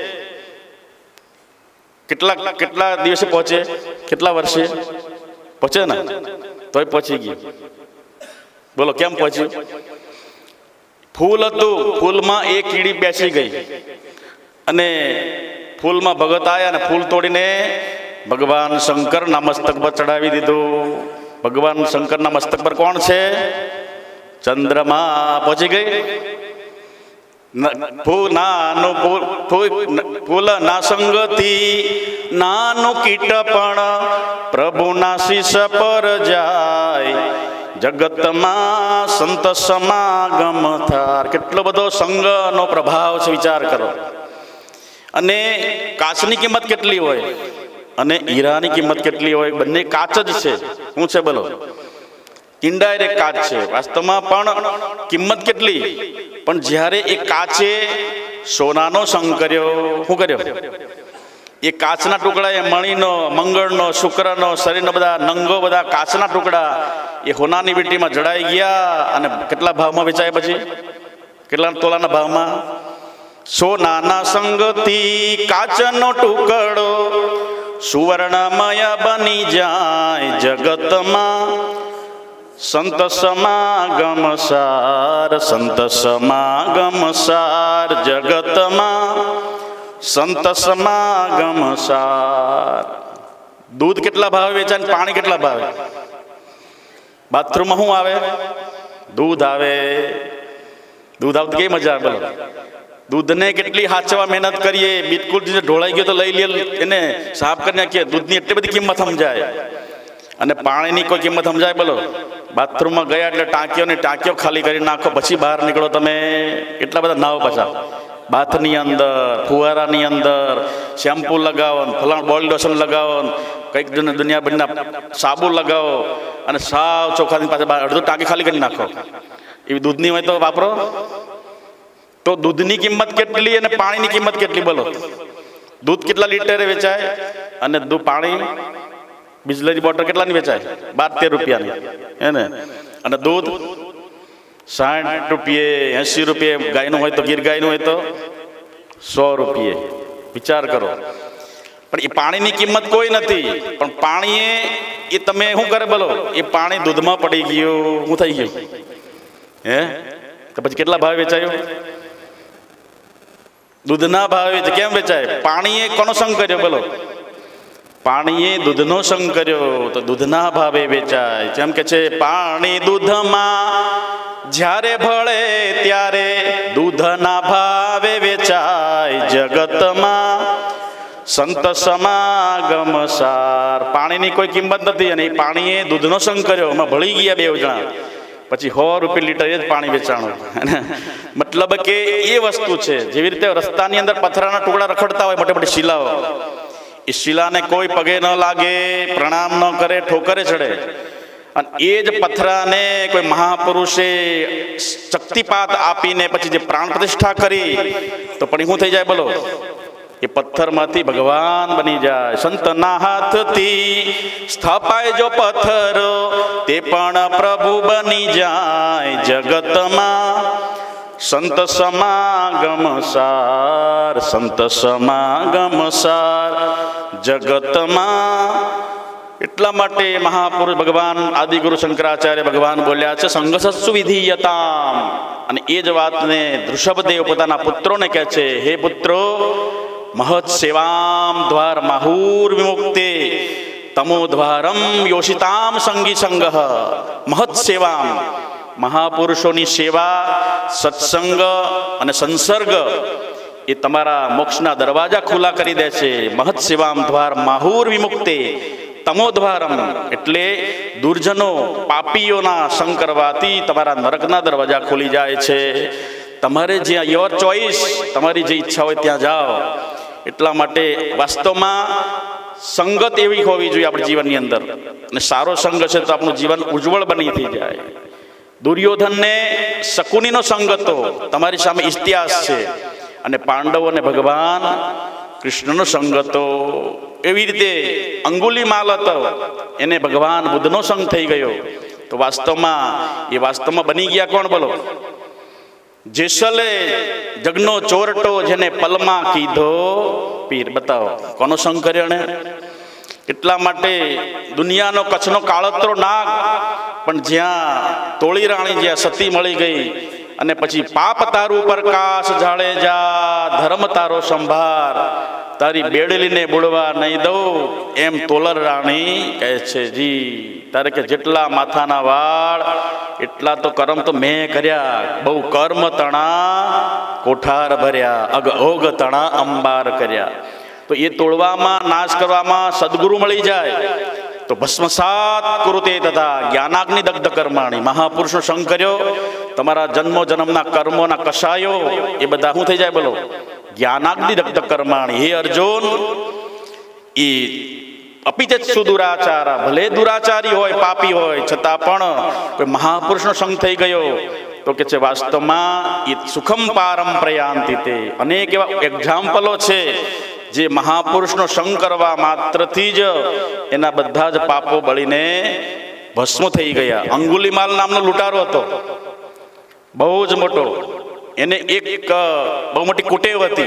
કેટલા દિવસે પહોંચે? કેટલા વર્ષે પહોંચે ને? તોય પહોંચી ગઈ. બોલો કેમ પહોંચ્યું? ફૂલ હતું, ફૂલમાં એક કીડી બેસી ગઈ અને ફૂલમાં ભગત આવ્યા અને ફૂલ તોડીને ભગવાન શંકરના મસ્તક પર ચડાવી દીધું. ભગવાન શંકરના મસ્તક પર કોણ છે? ચંદ્રમા. પહોંચી ગઈ. ફૂલ ના સંગથી નાનું કીટ પણ પ્રભુના શીશ પર જાય જગતમાં સંત સમાગમ થાર. કેટલો બધો સંગનો પ્રભાવ છે, વિચાર કરો. અને કાચની કિંમત કેટલી હોય અને હીરાની કિંમત કેટલી હોય? બંને કાચ જ છે. શું છે બોલો? ઇનડાયરેક્ટ કાચ છે, વાસ્તવમાં પણ કિંમત કેટલી, પણ જ્યારે એ કાચે સોનાનો સંગ કર્યો, શું કર્યો? એ કાચના ટુકડા, એ મણીનો, મંગળનો, શુક્રનો, શરીરના બધા નંગો, બધા કાચના ટુકડા એ હોનાની વીંટીમાં જડાઈ ગયા અને કેટલા ભાવમાં વેચાય? પછી કેટલા તોલાના ભાવમાં? સોનાના સંગથી કાચનો ટુકડો સુવર્ણમય બની જાય જગતમાં. સંત સમાગમ સાર, સંત સમાગમ સાર જગતમાં, સંત સમાગમ સાર. દૂધ કેટલા ભાવે વેચાય ને પાણી કેટલા ભાવે? બાથરૂમમાં શું આવે? દૂધ આવે. દૂધ આવતું કેવી મજા આવે? બોલો. દૂધને કેટલી હાચવા મહેનત કરીએ, બિલકુલ જે ઢોળાઈ ગયો તો લઈ લે, એને સાફ કરી નાખીએ. દૂધની એટલી બધી કિંમત સમજાય. અને પાણીની કોઈ કિંમત સમજાય? બોલો. બાથરૂમમાં ગયા એટલે ટાંકીઓ ખાલી કરી નાખો, પછી બહાર નીકળો તમે, એટલા બધા નાવ પાછા. બાથની અંદર, ફુવારાની અંદર શેમ્પુ લગાવો, ફલાણ બોડી લોશન લગાવો, કંઈક દુનિયાભરના સાબુ લગાવો અને સાવ ચોખ્ખાની પાસે અડધો ટાંકી ખાલી કરી નાખો. એવી દૂધની હોય તો વાપરો. તો દૂધની કિંમત કેટલી અને પાણીની કિંમત કેટલી? બોલો. દૂધ કેટલા લીટરે વેચાય અને પાણી, બિસ્લરી બોટલ કેટલાની વેચાય? 12-13 રૂપિયાની, હે ને? અને દૂધ 60 રૂપિયે, 80 રૂપિયે. ગાયનું હોય તો, ગીર ગાયનું હોય તો 100 રૂપિયે. વિચાર કરો. પણ એ પાણીની કિંમત કોઈ નથી. પણ પાણીએ એ તમે શું કરે? બોલો. એ પાણી દૂધમાં પડી ગયું, શું થઈ ગયું? હે? તો પછી કેટલા ભાવે વેચાયું? દૂધના ભાવે. કેમ વેચાય? પાણીએ કોનો સંગ કર્યો? બોલો. પાણીએ દૂધનો સંગ કર્યો તો દૂધના ભાવે વેચાય. જેમ કે છે, પાણી દૂધમાં જ્યારે ભળે ત્યારે દૂધના ભાવે વેચાય જગતમાં. સંત સમાગમ સાર. પાણીની કોઈ કિંમત નથી અને એ પાણીએ દૂધનો સંગ કર્યો, એમાં ભળી ગયા બે જણા. પછી 100 રૂપિયા લીટર એ જ પાણી વેચાણું. મતલબ કે એ વસ્તુ છે. જેવી રીતે રસ્તાની અંદર પથરાના ટુકડા રખડતા હોય, મોટી મોટી શિલાઓ, એ શિલાને કોઈ પગે ન લાગે, પ્રણામ ન કરે, ઠોકરે ચડે. અને એ જ પથરાને કોઈ મહાપુરુષે શક્તિપાત આપીને પછી જે પ્રાણ પ્રતિષ્ઠા કરી તો પણ શું થઈ જાય? બોલો. એ પથ્થરમાંથી ભગવાન બની જાય. સંતના હાથથી સ્થપાય જો પથ્થરો, તે પણ પ્રભુ બની જાય જગતમાં. સંત સમાગમ સાર, સંત સમાગમ સાર જગતમાં. એટલા માટે મહાપુરુષ ભગવાન આદિગુરુ શંકરાચાર્ય ભગવાન બોલ્યા છે, સંઘસત્સુ વિધીયતામ. અને એ જ વાતને ઋષભદેવ પોતાના પુત્રોને કહે છે, હે પુત્રો, મહત સેવામ દ્વાર માહુર વિમુક્તે તમો દ્વારમ યોષિતામ સંગી સંગઃ. મહત સેવામ, મહાપુરુષોની સેવા, સત્સંગ અને સંસર્ગ એ તમારા મોક્ષના દરવાજા ખુલ્લા કરી દે છે. મહત સેવામ દ્વાર માહુર વિમુક્તે તમો દ્વારમ, એટલે દુર્જનો પાપીઓના સંગ કરવાથી તમારા નરકના દરવાજા ખુલી જાય છે. તમારે જ્યાં યોર ચોઈસ, તમારી જે ઈચ્છા હોય ત્યાં જાઓ. એટલા માટે વાસ્તવમાં સંગત એવી હોવી જોઈએ આપણા જીવનની અંદર, અને સારો સંગ છે તો આપણું જીવન ઉજ્જવળ બની થઈ જાય. દુર્યોધનને શકુનીનો સંગ હતો, તમારી સામે ઇતિહાસ છે. અને પાંડવોને ભગવાન કૃષ્ણનો સંગ હતો. એવી રીતે અંગુલીમાલ હતો, એને ભગવાન બુદ્ધનો સંગ થઈ ગયો. તો વાસ્તવમાં બની ગયા કોણ? બોલો. જેસલે જગનો ચોરટો, જેને પલમાં કીધો પીર. બતાવો કોનો સંગ કર્યો ને? એટલા માટે દુનિયાનો કચ્છનો કાળતરો નાગ, પણ જ્યાં તોળી રાણી, જ્યાં સતી મળી ગઈ, અને પછી પાપ તારું પ્રકાશ જાડેજા, ધર્મ તારો સંભાર, તારી બેડલીને બુડવા નહીં દઉં, એમ તોલર રાણી કહે છે. જી તારે કે જેટલા માથાના વાળ એટલા તો કર્મ તો મેં કર્યા, બહુ કર્મ તણા કોઠાર ભર્યા, અગ ઓગ તણા અંબાર કર્યા. તો એ તોડવામાં, નાશ કરવામાં સદગુરુ મળી જાય તો ભસ્મસાત કુરુતે તથા જ્ઞાનાગ્નિ દગ્ધ કર્માણી. મહાપુરુષનો સંગ કર્યો, તમારા જન્મો જન્મના કર્મોના કષાયો એ બધા શું થઈ જાય? બોલો. જ્ઞાનાગ્નિ દગ્ધ કર્માણી. હે અર્જુન, એ અપિચત્સુ દુરાચારા, ભલે દુરાચારી હોય, પાપી હોય, છતાં પણ કોઈ મહાપુરુષનો સંગ થઈ ગયો તો કે છે વાસ્તવમાં એ સુખમ પારમ પ્રયાંતિ. તે અનેક એવા એક્ઝામ્પલો છે જે મહાપુરુષનો સંગ કરવા માત્રથી જ એના બધા જ પાપો બળીને ભસ્મ થઈ ગયા. અંગુલીમાલ નામનો લૂંટારો હતો, બહુ જ મોટો. એને એક બહુ મોટી કુટેવ હતી.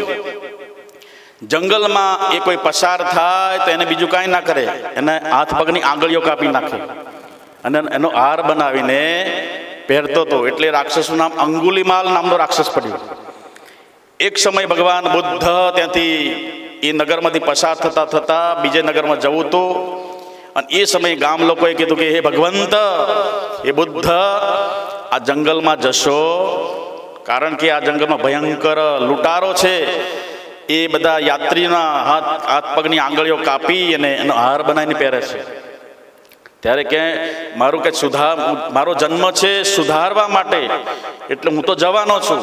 જંગલમાં એ કોઈ પસાર થાય તો એને બીજું કાંઈ ના કરે, એને હાથ પગની આંગળીઓ કાપી નાખે અને એનો હાર બનાવીને પહેરતો હતો. એટલે રાક્ષસનું નામ અંગુલીમાલ નામનો રાક્ષસ પડ્યો. એક સમય ભગવાન બુદ્ધ ત્યાંથી એ નગરમાંથી પસાર થતા થતા બીજે નગરમાં જવું હતું. અને એ સમયે ગામ લોકોએ કીધું કે હે ભગવંત, હે બુદ્ધ, આ જંગલમાં જશો, કારણ કે આ જંગલમાં ભયંકર લૂંટારો છે. એ બધા યાત્રીના હાથ પગની આંગળીઓ કાપી અને એનો હાર બનાવીને પહેરે છે. ત્યારે કે મારું કે મારો જન્મ છે સુધારવા માટે, એટલે હું તો જવાનો છું.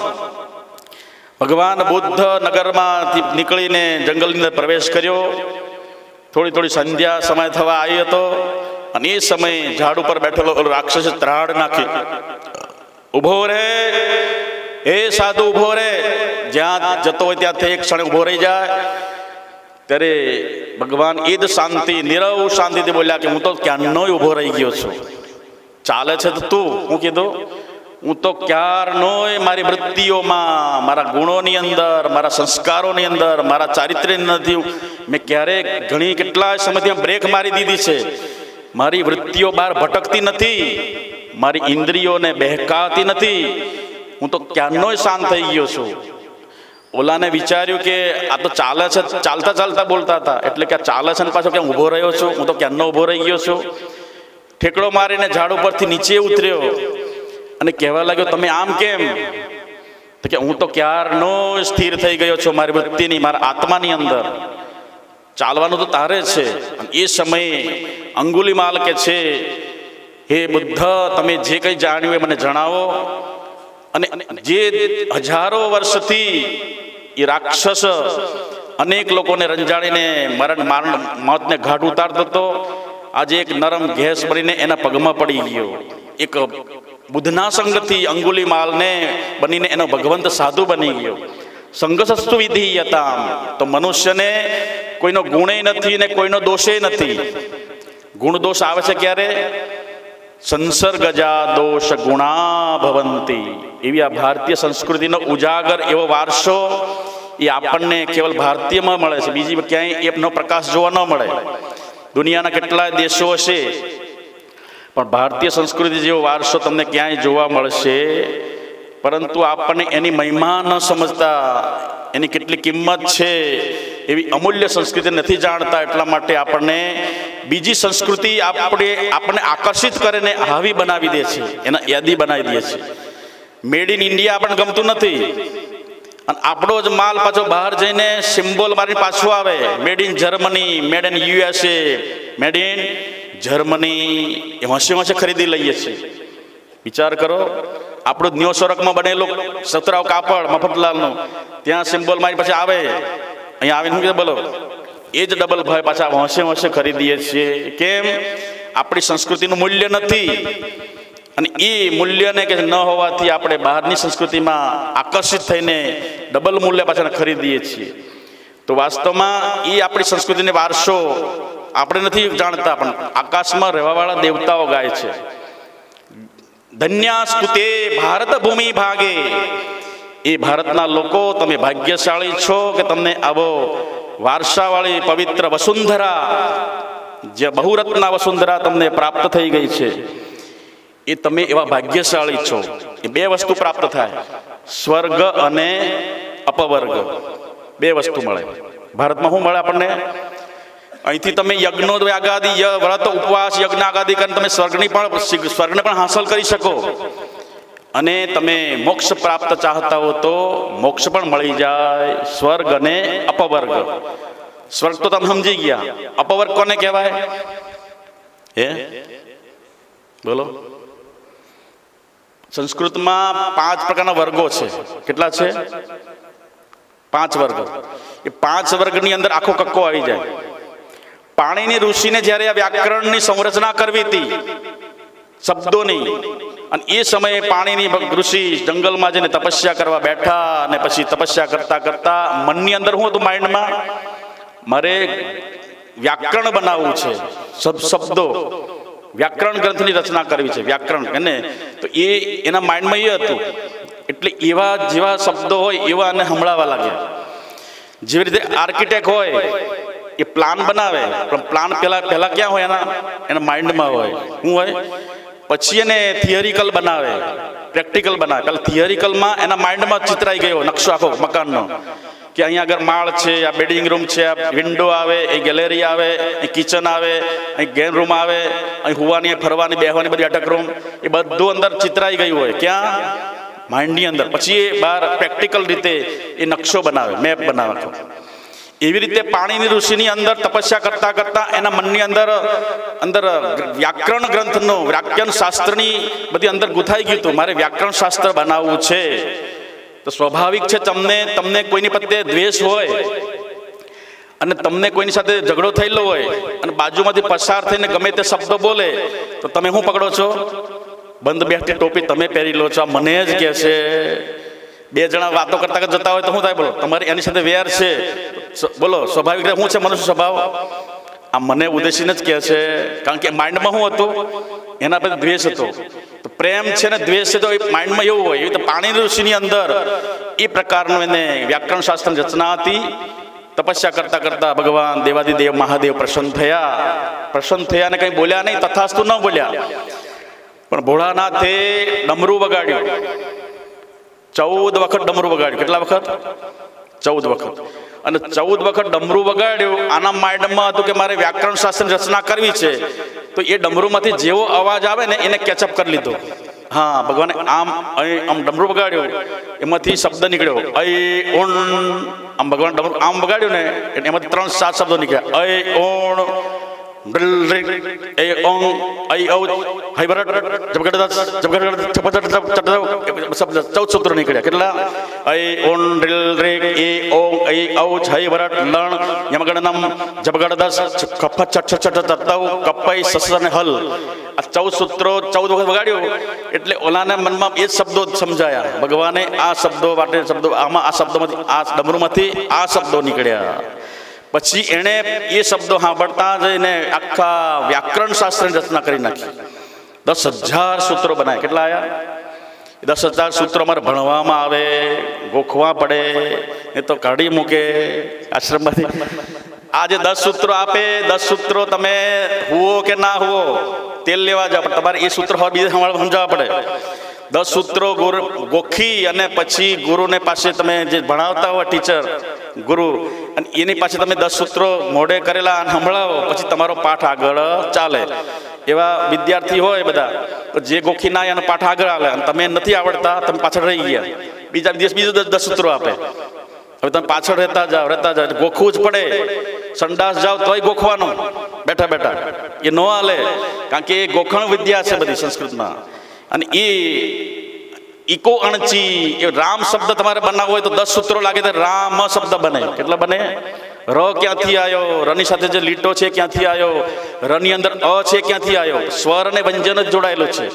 ભગવાન બુદ્ધ નગરમાંથી નીકળીને જંગલની અંદર પ્રવેશ કર્યો. થોડી સંધ્યા સમય થવા આવી હતો અને એ સમયે ઝાડ ઉપર બેઠેલો રાક્ષસે ત્રાડ નાખી, ઊભો રહે, હે સાધુ ઊભો રહે, જ્યાં જતો હોય ત્યાંથી એક ક્ષણે ઊભો રહી જાય. ત્યારે ભગવાન ઈદ શાંતિ, નીરવ શાંતિથી બોલ્યા કે હું તો ક્યારનો ઊભો રહી ગયો છું. ચાલે છે તો તું? હું કીધું હું તો ક્યારનોય મારી વૃત્તિઓમાં, મારા ગુણોની અંદર, મારા સંસ્કારોની અંદર, મારા ચારિત્ર્યની નથી મેં ક્યારેક કેટલા સમયથી બ્રેક મારી દીધી છે. મારી વૃત્તિઓ બહાર ભટકતી નથી, મારી ઇન્દ્રિયોને બહેકાતી નથી. હું તો ક્યારનોય શાંત થઈ ગયો છું. ઓલાને વિચાર્યું કે આ તો ચાલે છે, ચાલતા ચાલતા બોલતા હતા, એટલે કે આ ચાલે છે ને પાછો ક્યાં ઊભો રહ્યો છું? હું તો ક્યારનો ઊભો રહી ગયો છું. ઠેકડો મારીને ઝાડ ઉપરથી નીચે ઉતર્યો અને કહેવા લાગ્યો, તમે આમ કેમ? તો કે હું તો ક્યારનો સ્થિર થઈ ગયો છું મારી વૃત્તિની, મારા આત્માની અંદર. ચાલવાનું તો તારે છે. અને એ સમયે અંગુલીમાલ કે છે, હે બુદ્ધ, તમે જે કંઈ જાણ્યું એ મને જણાવો. અને જે હજારો વર્ષથી એ રાક્ષસ અનેક લોકોને રંજાડીને મોતને ઘાટ ઉતારતો હતો, આજે એક નરમ ઘેસ બનીને એના પગમાં પડી ગયો. એક બુદ્ધના સંગથી અંગુલીમાલને બનીને એનો ભગવંત સાધુ બની ગયો. સંઘસસ્તુ વિધીયતામ, તો મનુષ્યને કોઈનો ગુણે નથી ને કોઈનો દોષે નથી. ગુણ દોષ આવે છે ક્યારે? સંસર્ગજા દોષ ગુણા ભવંતી. એવી આ ભારતીય સંસ્કૃતિનો ઉજાગર એવો વારસો એ આપણને કેવલ ભારતીયમાં મળે છે, બીજી ક્યાંય એનો પ્રકાશ જોવા ન મળે. દુનિયાના કેટલાય દેશો હશે પણ ભારતીય સંસ્કૃતિ જેવો વારસો તમને ક્યાંય જોવા મળશે. પરંતુ આપણને એની મહિમા ન સમજતા, એની કેટલી કિંમત છે એવી અમૂલ્ય સંસ્કૃતિ નથી જાણતા. એટલા માટે આપણને બીજી સંસ્કૃતિ આપણને આકર્ષિત કરીને હાવી બનાવી દે છે, એના યાદી બનાવી દે છે. મેડ ઇન ઇન્ડિયા આપણને ગમતું નથી અને આપણો જ માલ પાછો બહાર જઈને સિમ્બોલ મારીને પાછો આવે, made in Germany, made in USA, made in Germany. એ હોંશે ખરીદી લઈએ છીએ. વિચાર કરો, આપણું ન્યૂ સોરકમાં બનેલું સતરાવ કાપડ મફતલાલનું, ત્યાં સિમ્બોલ મારી પછી આવે, અહીંયા આવીને શું બોલો, એ જ ડબલ ભાઈ પાછા હોંશે ખરીદીએ છીએ. કેમ? આપણી સંસ્કૃતિનું મૂલ્ય નથી. અને એ મૂલ્યને કે ન હોવાથી આપણે બહારની સંસ્કૃતિમાં આકર્ષિત થઈને ડબલ મૂલ્ય પાછા ખરીદીએ છીએ. તો વાસ્તવમાં એ આપણી સંસ્કૃતિને વારસો આપણે નથી જાણતા, પણ આકાશમાં રહેવાવાળા દેવતાઓ ગાય છે, ધન્યાસ્તુ તે ભારત ભૂમિ ભાગે. એ ભારતના લોકો, તમે ભાગ્યશાળી છો કે તમને આવો વારસાવાળી પવિત્ર વસુંધરા, જે બહુરત્ના વસુંધરા તમને પ્રાપ્ત થઈ ગઈ છે. એ તમે એવા ભાગ્યશાળી છો. એ બે વસ્તુ પ્રાપ્ત થાય, સ્વર્ગ અને અપવર્ગ. બે વસ્તુ મળે ભારતમાં. શું મળે આપણને? અહીંથી તમે યજ્ઞો યાગાદી, વ્રત ઉપવાસ યજ્ઞ આગાદી કરીને તમે સ્વર્ગને પણ હાંસલ કરી શકો. અને તમે મોક્ષ પ્રાપ્ત ચાહતા હો તો મોક્ષ પણ મળી જાય, સ્વર્ગ અને અપવર્ગ. સ્વર્ગ તો તમે સમજી ગયા, અપવર્ગ કોને કહેવાય? હે બોલો. સંસ્કૃતમાં 5 પ્રકારના વર્ગો છે. કેટલા છે? 5 વર્ગ. એ 5 વર્ગની અંદર આખો કક્કો આવી જાય. પાણીની ઋષિને જ્યારે આ વ્યાકરણની સંરચના કરવી હતી શબ્દોની, અને એ સમયે પાણીની ઋષિ જંગલમાં જઈને તપસ્યા કરવા બેઠા, અને પછી તપસ્યા કરતા કરતા મનની અંદર શું હતું, માઇન્ડમાં મારે વ્યાકરણ બનાવવું છે, શબ્દો વ્યાકરણ ગ્રંથની રચના કરવી છે, વ્યાકરણ એને તો એ એના માઇન્ડમાં એ હતું. એટલે એવા જેવા શબ્દો હોય એવા એને સંભળાવા લાગ્યા. જેવી રીતે આર્કિટેક્ટ હોય એ પ્લાન બનાવે, પણ પ્લાન પહેલા ક્યાં હોય, એના માઇન્ડમાં હોય. શું હોય? પછી એને થિયરિકલ બનાવે, પ્રેક્ટિકલ બનાવે. પહેલાં થિયરિકલમાં એના માઇન્ડમાં ચિતરાઈ ગયો નકશો આખો મકાનનો, કે અહીંયા આગળ માળ છે, આ બેડિંગ રૂમ છે, આ વિન્ડો આવે, એ ગેલેરી આવે, અહીં કિચન આવે, અહીં ગેમ રૂમ આવે, અહીં હુવાની ફરવાની બેહવાની બધી અટક રૂમ, એ બધું અંદર ચિતરાઈ ગયું હોય. ક્યાં? માઇન્ડની અંદર. પછી એ બહાર પ્રેક્ટિકલ રીતે એ નકશો બનાવે, મેપ બનાવે. એવી રીતે પાણીની ઋષિની અંદર તપસ્યા કરતા કરતા એના મનની અંદર વ્યાકરણ ગ્રંથનું, વ્યાકરણ શાસ્ત્રની બધી અંદર ગુથાઈ ગયું હતું. મારે વ્યાકરણ શાસ્ત્ર બનાવવું છે. તો સ્વાભાવિક છે તમને કોઈની પ્રત્યે દ્વેષ હોય અને તમને કોઈની સાથે ઝઘડો થયેલો હોય અને બાજુમાંથી પસાર થઈને ગમે તે શબ્દો બોલે તો તમે શું પકડો છો? બંધ બેઠી ટોપી તમે પહેરી લો છો, આ મને જ કહે છે. બે જણા વાતો કરતા જતા હોય તો શું થાય? બોલો, તમારી એની સાથે વેર છે. બોલો, સ્વાભાવિક શું છે મનુષ્ય સ્વભાવ? આ મને ઉદ્દેશીને જ કહે છે. કારણ કે માઇન્ડમાં શું હતું? એના પર દ્વેષ હતો. તો પ્રેમ છે ને દ્વેષ છે તો એ માઇન્ડમાં એવું હોય. એવી રીતે પાણી ઋષિની અંદર એ પ્રકારનું એને વ્યાકરણ શાસ્ત્રની રચના હતી. તપસ્યા કરતા કરતા ભગવાન દેવાદિદેવ મહાદેવ પ્રસન્ન થયા અને કંઈ બોલ્યા નહીં, તથાસ્તુ ન બોલ્યા. પણ ભોળાનાથે ડમરું વગાડ્યું. 14 વખત ડમરું વગાડ્યું. કેટલા વખત? 14 વખત. અને 14 વખત ડમરું વગાડ્યું. આના માઇન્ડમાં હતું કે મારે વ્યાકરણ શાસ્ત્રની રચના કરવી છે. તો એ ડમરુમાંથી જેવો અવાજ આવે ને એને કેચઅપ કરી લીધો. હા, ભગવાને આમ ડમરું વગાડ્યું, એમાંથી શબ્દ નીકળ્યો અય ઓણ. આમ ભગવાન ડમરું આમ વગાડ્યું ને એટલે એમાંથી 3-7 શબ્દો નીકળ્યા. અય ઓણ એ ઓંગ અય ઔ હૈવરટ શબ્દ 14 સૂત્રો નીકળ્યા. કેટલા? અય ઓન રીલ રે એ ઓંગ અય ઔ હૈવરટ લણ યમગણનમ જબગડદસ કફત છટ છટ તત્તવ કપય સસને હલ. આ 14 સૂત્રો 14 વખત વગાડ્યું એટલે ઓલાના મનમાં એ જ શબ્દો સમજાયા. ભગવાને આ શબ્દો માટે શબ્દો આમાં આ શબ્દોમાંથી આ ડમરુમાંથી આ શબ્દો નીકળ્યા. પછી એણે એ શબ્દો સાંભળતા જઈને આખા વ્યાકરણ શાસ્ત્રની રચના કરી નાખી. 10,000 સૂત્રો બનાવ્યા. કેટલા આવ્યા? 10,000 સૂત્રો અમારે ભણવામાં આવે, ગોખવા પડે, એ તો કાઢી મૂકે આશ્રમમાંથી. આ જે 10 સૂત્રો આપે, 10 સૂત્રો તમે હુઓ કે ના હુઓ, તેલ લેવા જાઓ, પણ તમારે એ સૂત્રો હવે બીજા સમજાવવા પડે. 10 સૂત્રો ગોખી અને પછી ગુરુને પાસે તમે જે ભણાવતા હોય ટીચર ગુરુ, અને એની પાસે તમે 10 સૂત્રો મોઢે કરેલા અને સંભળાવો, પછી તમારો પાઠ આગળ ચાલે. એવા વિદ્યાર્થી હોય બધા જે ગોખી ના એનો પાઠ આગળ આવે, અને તમે નથી આવડતા, તમે પાછળ રહી ગયા. બીજા દિવસ બીજું 10 સૂત્રો આપે. હવે તમે પાછળ રહેતા જાઓ, ગોખવું જ પડે. સંડાસ જાઓ તોય ગોખવાનું બેઠા બેઠા, એ ન હાલે. કારણ કે એ ગોખણ વિદ્યા છે બધી સંસ્કૃતમાં. અને એ ઈકો અણચી એ રામ શબ્દ તમારે બનાવવો હોય તો 10 સૂત્રો લાગે તો રામ શબ્દ બને. કેટલા બને? ર ક્યાંથી આવ્યો? રની સાથે જે લીટો છે ક્યાંથી આવ્યો? રની અંદર અ છે ક્યાંથી આવ્યો? સ્વર અને વ્યંજન જ જોડાયેલો છે.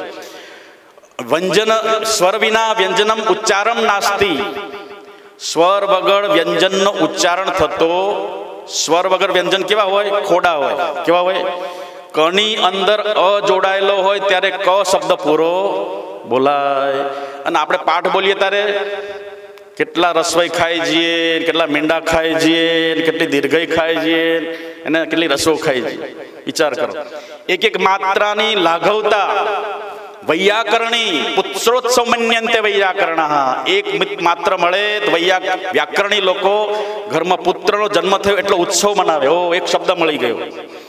વ્યંજન સ્વર વિના વ્યંજનમ ઉચ્ચારણ નાસ્તિ. સ્વર વગર વ્યંજનનો ઉચ્ચારણ થતો. સ્વર વગર વ્યંજન કેવા હોય? ખોડા હોય. કેવા હોય? કની અંદર અ જોડાયેલો હોય ત્યારે ક શબ્દ પૂરો બોલાય. અને આપણે પાઠ બોલીએ ત્યારે કેટલા રસોઈ ખાઈ જઈએ, કેટલા મીંડા ખાઈ જઈએ, કેટલી દીર્ઘઈ ખાઈ જઈએ, અને કેટલી રસો ખાઈ જઈએ. વિચાર કરો. એક એક માત્રાની લાઘવતા. વૈયાકરણી પુત્રોત્સવ મન્યંતે વૈયાકરણ. એક માત્ર મળે તો વ્યાકરણી લોકો ઘરમાં પુત્રનો જન્મ થયો એટલો ઉત્સવ મનાવે. ઓ, એક શબ્દ મળી ગયો.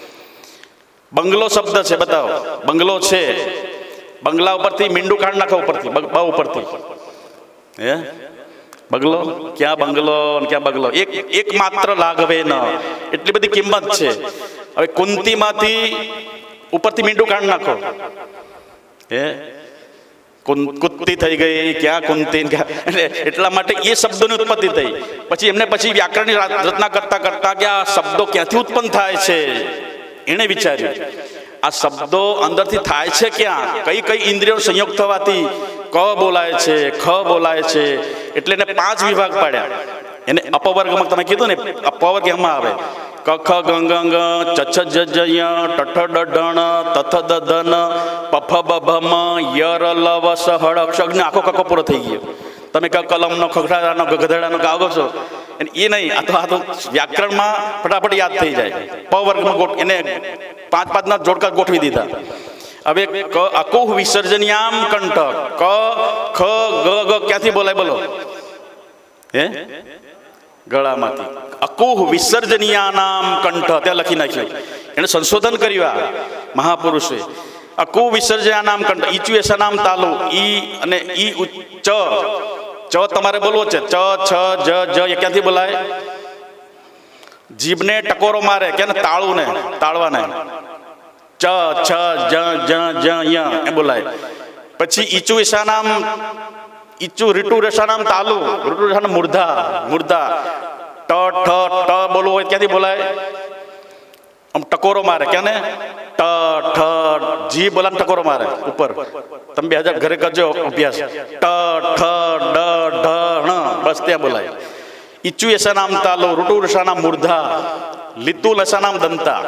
બંગલો શબ્દ છે, બતાવો. બંગલો છે, બંગલા ઉપરથી મીંડું કાઢ નાખો, ઉપરથી બહુ ઉપરથી. હે બગલો? ક્યાં બંગલો ક્યાં બગલો? એક માત્ર લાગવે ન, એટલી બધી કિંમત છે. હવે કુંતીમાંથી ઉપરથી મીંડું કાઢ નાખો. હે કુંતી થઈ ગઈ, ક્યાં કુંતી, એટલા માટે એ શબ્દોની ઉત્પત્તિ થઈ. પછી વ્યાકરણની રચના કરતા કરતા કે આ શબ્દો ક્યાંથી ઉત્પન્ન થાય છે એણે વિચાર્યું આ શબ્દો અંદરથી થાય છે ક્યાં, કઈ કઈ ઇન્દ્રિયો સંયોગ થવાથી ક બોલાય છે, ખ બોલાય છે. એટલે એને 5 વિભાગ પાડ્યા. એને અપવર્ગમાં તમે કીધું ને, અપવર્ગ એમાં આવે ક ખ ગ ગ ગ ચ છ જ જ ય ટ ઠ ડ ઢ ત થ દ ધ ન પ ફ બ ભ મ ય ર લ વ સ હ ળ અક્ષર ને આખો કક્કો પૂરો થઈ ગયો. તમે કહો કલમનો, ખખડાનો, ગધેડાનો ગાવો છો, એ નહીં. આ તો વ્યાકરણમાં ફટાફટ યાદ થઈ જાય. પ વર્ગમાં એને 5 ના જોડકા ગોઠવી દીધા. હવે ક અકુહ વિસર્જન્યામ કંઠ, ક ખ ગ ગ ક્યાંથી બોલાય બોલો? હે, ગળામાંથી. અકુહ વિસર્જનીયાનામ કંઠ ત્યાં લખી નાખ્યું. એને સંશોધન કર્યું આ મહાપુરુષે. અકુહ વિસર્જયાનામ કંઠ, ઈચુ એસા નામ તાલુ, ઈ અને ઈ ચ ચ તમારે બોલવો છે. ચ છ જ જ એ ક્યાંથી બોલાય? જીભને ટકોરો મારે કે તાળું ને, તાળવાને. ચ છ જ જ જ ય એ બોલાય. પછી ઈચુ એસા નામ, ઈચુ રીટુ રેશા નામ તાલુ, રીટુ રેશા નામ મૂર્ધા, મૂર્ધા. ટ ઠ ટ બોલવું હોય ક્યાંથી બોલાય? આમ ટકોરો મારે ક્યાં ને, ટ ઠ જી બોલા ટકોરો મારે ઉપર. તમે 2000 ઘરે કરજો અભ્યાસ. ટ ઠ ડ ઢ ણ બસ ત્યાં બોલાય. ઈચુ એસા નામ તાલુ, રૂટુ રેશા નામ મૂર્ધા, લીતુ લસા નામ દંતા.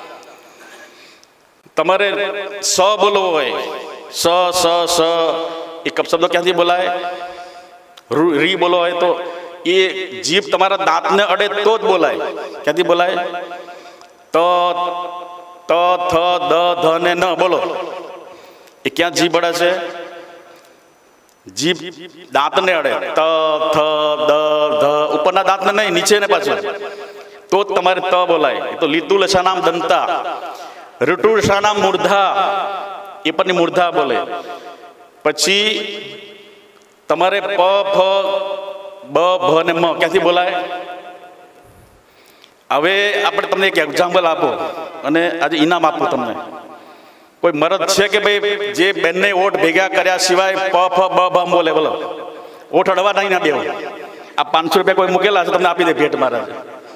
તમારે સ બોલવો હોય, સ સ સ એ કપ શબ્દો ક્યાંથી બોલાય? રી બોલો હોય તો એ જીભ તમારા દાંતને અડે તો જ બોલાય. ક્યાંથી બોલાય? ત ત થ દ ધ ને ન બોલો. એ ક્યાં જીભ અડે છે? જીભ દાંતને અડે. ત થ દ ધ ઉપરના દાંતને નહીં, નીચે ને પાછું, તો જ તમારે ત બોલાય. એ તો લીતુ લસા નામ દંતા, ઋતુ લસા નામ મૂર્ધા, એ પરની મૂર્ધા બોલે. પછી તમારે પ ફ બ ભ ને મ ક્યાંથી બોલાય? હવે આપણે તમને એક એક્ઝામ્પલ આપો અને આજે ઇનામ આપું તમને. કોઈ મરદ છે કે ભાઈ જે બંને ઓઠ ભેગા કર્યા સિવાય પ ફ બ ભ બોલે? બોલો. ઓઠ અડવા નહીં ના દેવો. આ 500 રૂપિયા કોઈ મૂકેલા છે, તમને આપી દે ભેટ મારા.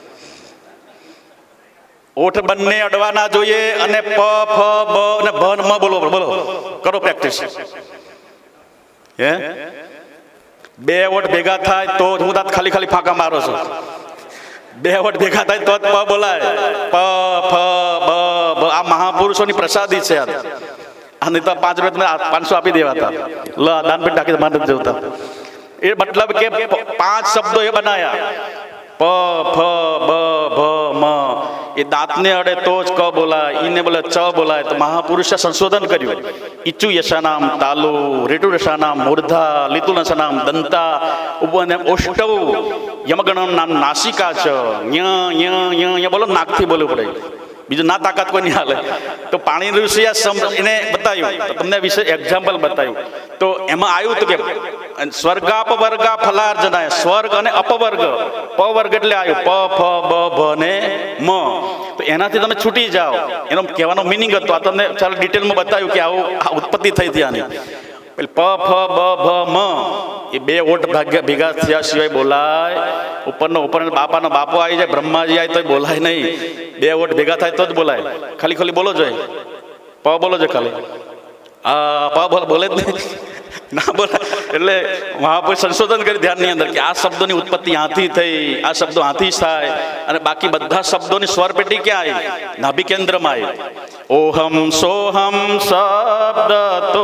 ઓઠ બંને અડવા ના જોઈએ અને પ ફ બ અને ભ ને મ બોલો. બોલો, કરો પ્રેક્ટિસ. હે, 2 ઓઠ ભેગા થાય તો હું તાત ખાલી ખાલી ફાંકા મારો છું. 2 ઓઠ ભેગા થાય તો જ પ બોલાય. પ ફ બ ભ. આ મહાપુરુષોની પ્રસાદી છે. આ નહીં તો 5 રૂપિયા તમે 500 આપી દેવાતા. લ દાન પેટ ટાંકી મારે જવતા. એ મતલબ કે 5 શબ્દો એ બનાયા. પ ફ બ ભ મ. એ દાંતને અડે તો જ ક બોલાય, ઈને બોલે ચ બોલાય. તો મહાપુરુષે સંશોધન કર્યું. ઈચુ યશાનામ તાલુ, રીટુ રસાનામ મૂર્ધા, લીતુ નશાનામ દંતા, ઉપને ઓષ્ટવ યમગણમ નામ નાસિકા ચ. ય ય ય ય બોલો, નાકથી બોલવું પડે. બીજું ના તાકાત કોઈ નહીં હાલે. તો પાણી ઋષિ એને બતાવ્યું. તો તમને વિશે એક્ઝામ્પલ બતાવ્યું. તો એમાં આવ્યું હતું કે સ્વર્ગાપવર્ગા ફલાર્જનાય, સ્વર્ગ અને અપવર્ગ. પ વર્ગ એટલે આવ્યું પ ફ બ ભ ને મ. તો એનાથી તમે છૂટી જાઓ, એનો કહેવાનો મિનિંગ હતો. આ તમને ચાલો ડિટેલમાં બતાવ્યું કે આવું આ ઉત્પત્તિ થઈ હતી આની. પ ફ બ ભ મ એ 2 ઓઠ ભેગા થયા સિવાય બોલાય. ઉપરનો ઉપર, બાપાનો બાપો આવી જાય, બ્રહ્માજી આવે તો બોલાય નહીં. 2 ઓઠ ભેગા થાય તો જ બોલાય. ખાલી ખાલી બોલો જોઈએ, પ બોલો છે ખાલી. આ પ બોલે જ નહીં, ના બોલાય. એટલે મહાપુરુષ સંશોધન કરી ધ્યાનની અંદર કે આ શબ્દોની ઉત્પત્તિ આથી થઈ, આ શબ્દો આથી થાય. અને બાકી બધા શબ્દોની સ્વર પેટી ક્યાં આવી? નાભિ કેન્દ્રમાં આવી. ઓહમ સોહમ શબ્દ તો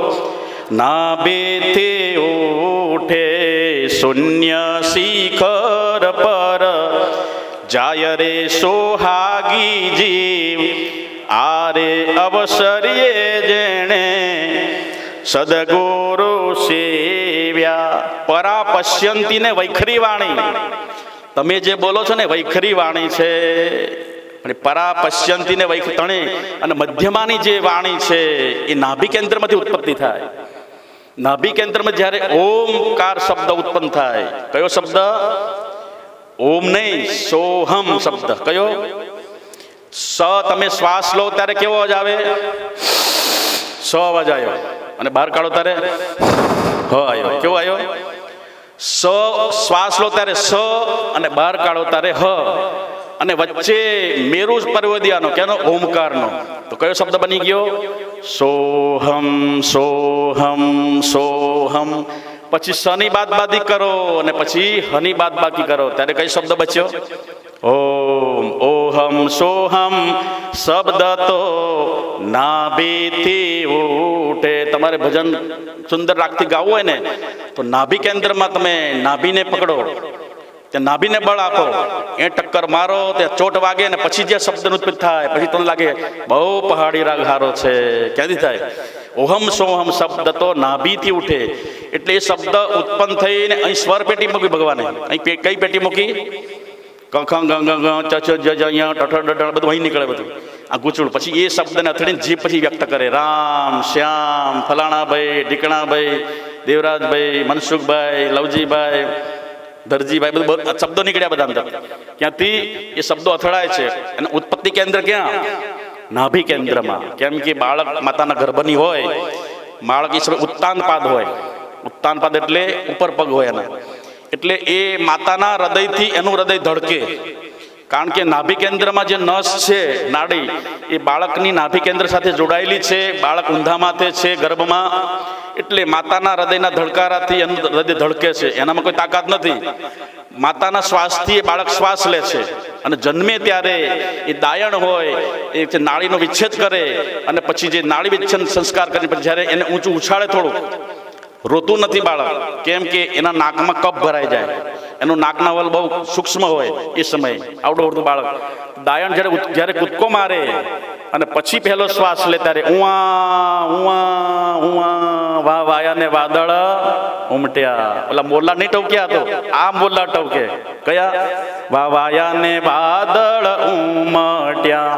નાભિથી ઉઠે, શૂન્ય શિખર પર જાય રે સોહાગી જીવ. આરે અવસરીએ જેણે સદગુરુ સેવ્યા. પરા પશ્યંતી ને વૈખરી વાણી. તમે જે બોલો છો ને વૈખરી વાણી છે. પરા પશ્યંતી ને વૈખરી અને મધ્યમાની જે વાણી છે એ નાભિ કેન્દ્રમાંથી ઉત્પત્તિ થાય. નાભિ કેન્દ્રમાં જ્યારે ઓમકાર શબ્દ ઉત્પન્ન થાય. કયો શબ્દ? ઓમ નહીં, સોહમ શબ્દ. કયો? સ. તમે શ્વાસ લો ત્યારે કેવો અવાજ આવે? સ અવાજ આવ્યો. અને બહાર કાઢો ત્યારે હ આવ્યો. કેવો આવ્યો? સ શ્વાસ લો ત્યારે સ અને બહાર કાઢો ત્યારે હ. અને વચ્ચે મેરુ પર્વદિયાનો કેનો? ઓમકારનો. તો કયો શબ્દ બની ગયો? સોહમ સોહમ સોહમ. પછી સની બાદબાકી કરો અને પછી હની બાદબાકી કરો ત્યારે કઈ શબ્દ બચ્યો? ઓમ. ઓહમ સોહમ શબ્દ તો નાભીથી ઉઠે. તમારે ભજન સુંદર રાખતી ગાવું હોય ને તો નાભી કેન્દ્રમાં તમે નાભીને પકડો, ત્યાં નાભીને બળ આપો, એ ટક્કર મારો, ત્યાં ચોટ વાગે ને પછી જે શબ્દ ઉત્પન્ન થાય પછી તમને લાગે બહુ પહાડી રાગ હારો છે. ક્યાંથી થાય? ઓહમ સોહમ શબ્દ તો નાભીથી ઉઠે. એટલે એ શબ્દ ઉત્પન્ન થઈને અહીં સ્વર પેટી મૂકી ભગવાને. અહીં કઈ પેટી મૂકી? કંખ ગંગ ચ જ અહીંયા ટઠ બધું અહીં નીકળે બધું આ ગૂંચળું. પછી એ શબ્દને અથડીને જીભ પછી વ્યક્ત કરે. રામ, શ્યામ, ફલાણાભાઈ, ઢીકણાભાઈ, દેવરાજભાઈ, મનસુખભાઈ, લવજીભાઈ, દરજીભાઈ, બધું શબ્દો નીકળ્યા બધા અંદર. ક્યાંથી એ શબ્દો અથડાય છે. અને ઉત્પત્તિ કેન્દ્ર ક્યાં? નાભી કેન્દ્રમાં. કેમ કે બાળક માતાના ગર્ભની હોય, બાળક એ સમય ઉત્તાનપાદ હોય. ઉત્તાનપાદ એટલે ઉપર પગ હોય એના. એટલે એ માતાના હૃદયથી એનું હૃદય ધડકે. કારણ કે નાભી કેન્દ્રમાં જે નસ છે, નાડી, એ બાળકની નાભી કેન્દ્ર સાથે જોડાયેલી છે. બાળક ઊંધા માથે છે ગર્ભમાં. એટલે માતાના હૃદયના ધડકારાથી એનું હૃદય ધડકે છે. એનામાં કોઈ તાકાત નથી. માતાના શ્વાસથી એ બાળક શ્વાસ લે છે. અને જન્મે ત્યારે એ દાયણ હોય એ નાળીનો વિચ્છેદ કરે અને પછી જે નાળી વિચ્છેદ સંસ્કાર કરીને પછી જ્યારે એને ઊંચું ઉછાળે થોડું, રોતું નથી બાળક. કેમ કે એના નાકમાં કફ ભરાઈ જાય. એનું નાકના વલ બહુ સૂક્ષ્મ હોય એ સમયે. આવડું આવડું બાળક દાયણ જ્યારે કૂદકો મારે અને પછી પહેલો શ્વાસ લે ત્યારે ઉવા ઉવા ઉવા વા વાયા ને વાદળ ઉમટ્યા. ઓલા મોરલા નહીં ટવક્યા તો આ મોરલા ટવકે. કયા? વા વાયા ને વાદળ ઉમટ્યા.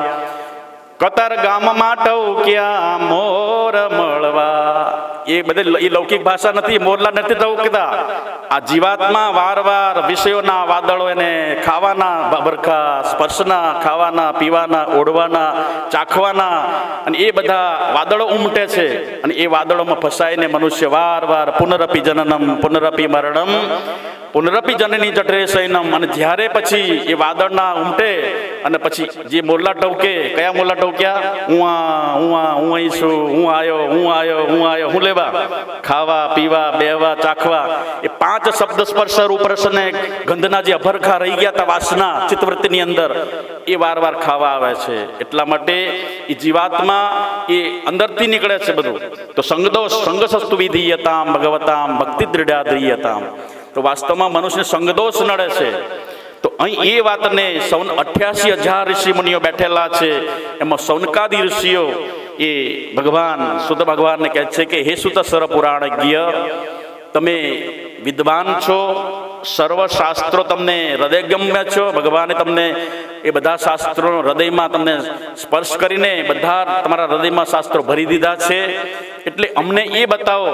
કતર ગામમાં ટવક્યા મોર મળવા. એ બધે એ લૌકિક ભાષા નથી. મોરલા નથી ટવકતા. આ જીવાતમાં વારવાર વિષયોના વાદળો એને ખાવાના, બરખા સ્પર્શના, ખાવાના, પીવાના, ઓઢવાના, ચાખવાના, અને એ બધા વાદળો ઉમટે છે. અને એ વાદળોમાં ફસાઈને મનુષ્ય વારવાર પુનરપી જનનમ પુનરપી મરણમ પુનરપી જનની જઠરે શયનમ. અને જ્યારે પછી એ વાદળના ઉમટે અને પછી જે મોરલા ટવકે, કયા મોરલા ટવક્યા? ઉવા ઉવા હું અહીં છું, હું આવ્યો, હું આવ્યો, હું આવ્યો. હું લેવા? ખાવા, પીવા, બેવા, ચાખવા. એ 5 શબ્દ સ્પર્શ રૂપ રસ અને ગંધના જે અભરખા રહી ગયા હતા વાસના ચિત્તવૃત્તિની અંદર, એ વારવાર ખાવા આવે છે. એટલા માટે એ જીવાત્મા એ અંદરથી નીકળે છે બધું. તો સંગદોષ સંગસસ્તુ વિધીયતામ ભગવતામ ભક્તિ દૃઢાદ્રિયતામ. તો વાસ્તવમાં મનુષ્યને સંગદોષ નડે છે. તો અહીં એ વાતને 88,000 ઋષિ મુનિઓ બેઠેલા છે. એમાં સૌનકાદી ઋષિઓ એ ભગવાન સુત ભગવાનને કહે છે કે હે સુત સર પુરાણજ્ઞ, તમે વિદ્વાન છો, સર્વ શાસ્ત્રો તમને હૃદયગમ્ય છો. ભગવાને તમને એ બધા શાસ્ત્રોનો હૃદયમાં તમને સ્પર્શ કરીને બધા તમારા હૃદયમાં શાસ્ત્રો ભરી દીધા છે. એટલે અમને એ બતાવો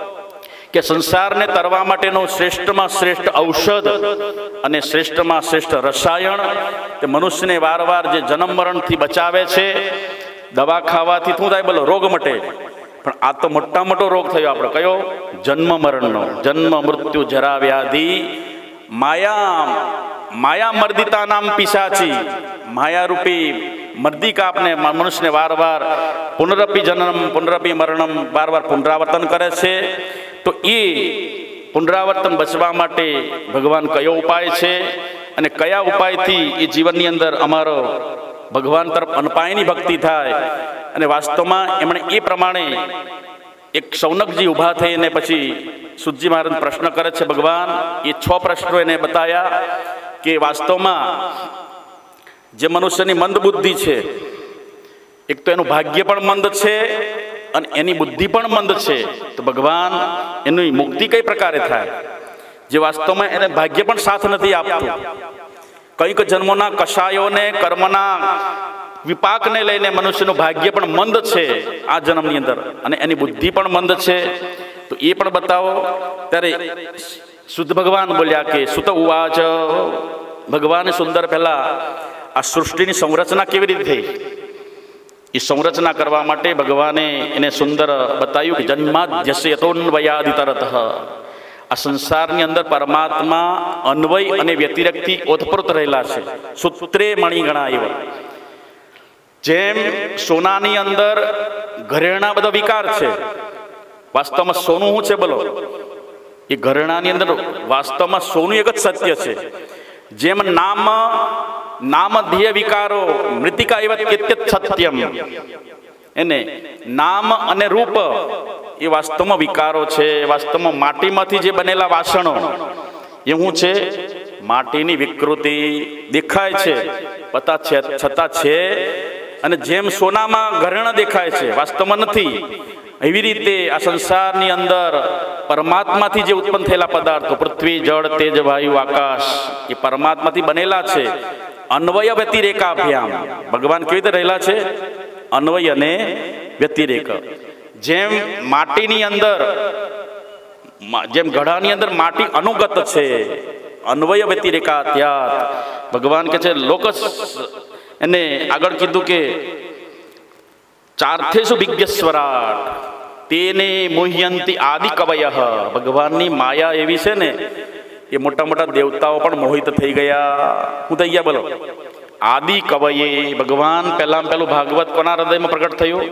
કે સંસારને તરવા માટેનો શ્રેષ્ઠમાં શ્રેષ્ઠ ઔષધ અને શ્રેષ્ઠમાં શ્રેષ્ઠ રસાયણ તે મનુષ્યને વારવાર જે જન્મ મરણથી બચાવે છે. દવા ખાવાથી શું થાય? બોલો, રોગ મટે. પણ આ તો મોટા મોટો રોગ થયો આપણો. કયો? જન્મ મરણનો. જન્મ મૃત્યુ જરા વ્યાધિ માયા મર્દિતા નામ પિશાચી. માયારૂપી મર્દિકાપને મનુષ્યને વારવાર પુનરપી જન્મ પુનરપી મરણમ વારવાર પુનરાવર્તન કરે છે. તો એ પુનરાવર્તન બચવા માટે ભગવાન કયો ઉપાય છે અને કયા ઉપાયથી એ જીવનની અંદર અમારો ભગવાન તરફ અનપાયની ભક્તિ થાય? અને વાસ્તવમાં એમણે એ પ્રમાણે એક શૌનકજી ઊભા થઈને પછી સુતજી મહારાજ પ્રશ્ન કરે છે. ભગવાન એ 6 પ્રશ્નો એને બતાવ્યા કે વાસ્તવમાં જે મનુષ્યની મંદ બુદ્ધિ છે, એક તો એનું ભાગ્ય પણ મંદ છે અને એની બુદ્ધિ પણ મંદ છે. તો ભગવાન એની મુક્તિ કઈ પ્રકારે થાય? જે વાસ્તવમાં એને ભાગ્ય પણ સાથ નથી આપતું. કંઈક જન્મોના કષાયોને કર્મના વિપાકને લઈને મનુષ્યનું ભાગ્ય પણ મંદ છે આ જન્મની અંદર, અને એની બુદ્ધિ પણ મંદ છે. તો એ પણ બતાવો. ત્યારે શુદ્ધ ભગવાન બોલ્યા કે સુત ઉવાચ. ભગવાને સુંદર પહેલા આ સૃષ્ટિની સંરચના કેવી રીતે થઈ એ સંરચના કરવા માટે ભગવાને એને સુંદર બતાવ્યું કે જન્માદ્યસ્ય યતોન્વયાદિ તરતઃ આ સંસારની અંદર પરમાત્મા અન્વય અને વ્યતિરેકથી ઓતપ્રોત રહેલા છે. સૂત્રે મણિગણા એવા. જેમ સોનાની અંદર ઘરેણા બધા વિકાર છે, વાસ્તવમાં સોનું શું છે બોલો? એ ઘરેણાની અંદર વાસ્તવમાં સોનું એક જ સત્ય છે. જેમ નામ ધ્યેય વિકારો મૃતિકા એવા સત્યમ, એને નામ અને રૂપ એ વાસ્તવમાં વિકારો છે. વાસ્તવમાં માટીમાંથી જે બનેલા વાસણો એ શું છે? માટીની વિકૃતિ દેખાય છે છતાં છે. અને જેમ સોનામાં ઘરેણા દેખાય છે, વાસ્તવમાં નથી, એવી રીતે આ સંસારની અંદર પરમાત્માથી જે ઉત્પન્ન થયેલા પદાર્થો પૃથ્વી, જળ, તેજ, વાયુ, આકાશ એ પરમાત્માથી બનેલા છે. અન્વય વ્યતિરેકાભ્યામ ભગવાન કેવી રીતે રહેલા છે? અન્વય અને વ્યતિરેક. જેમ માટીની અંદર, જેમ ઘડાની અંદર માટી અનુગત છે, અન્વય વ્યતિરેકા ત્યાત ભગવાન કે છે લોક એને આગળ કીધું કે ચાર્થેષુ વિજ્ઞસ્વરાટ તેને મોહ્યંતી આદિ કવય. ભગવાનની માયા એવી છે ને, એ મોટા મોટા દેવતાઓ પણ મોહિત થઈ ગયા. શું થઈ ગયા બોલો? આદિ કવયે. ભગવાન પહેલાં પહેલું ભાગવત કોના હૃદયમાં પ્રગટ થયું?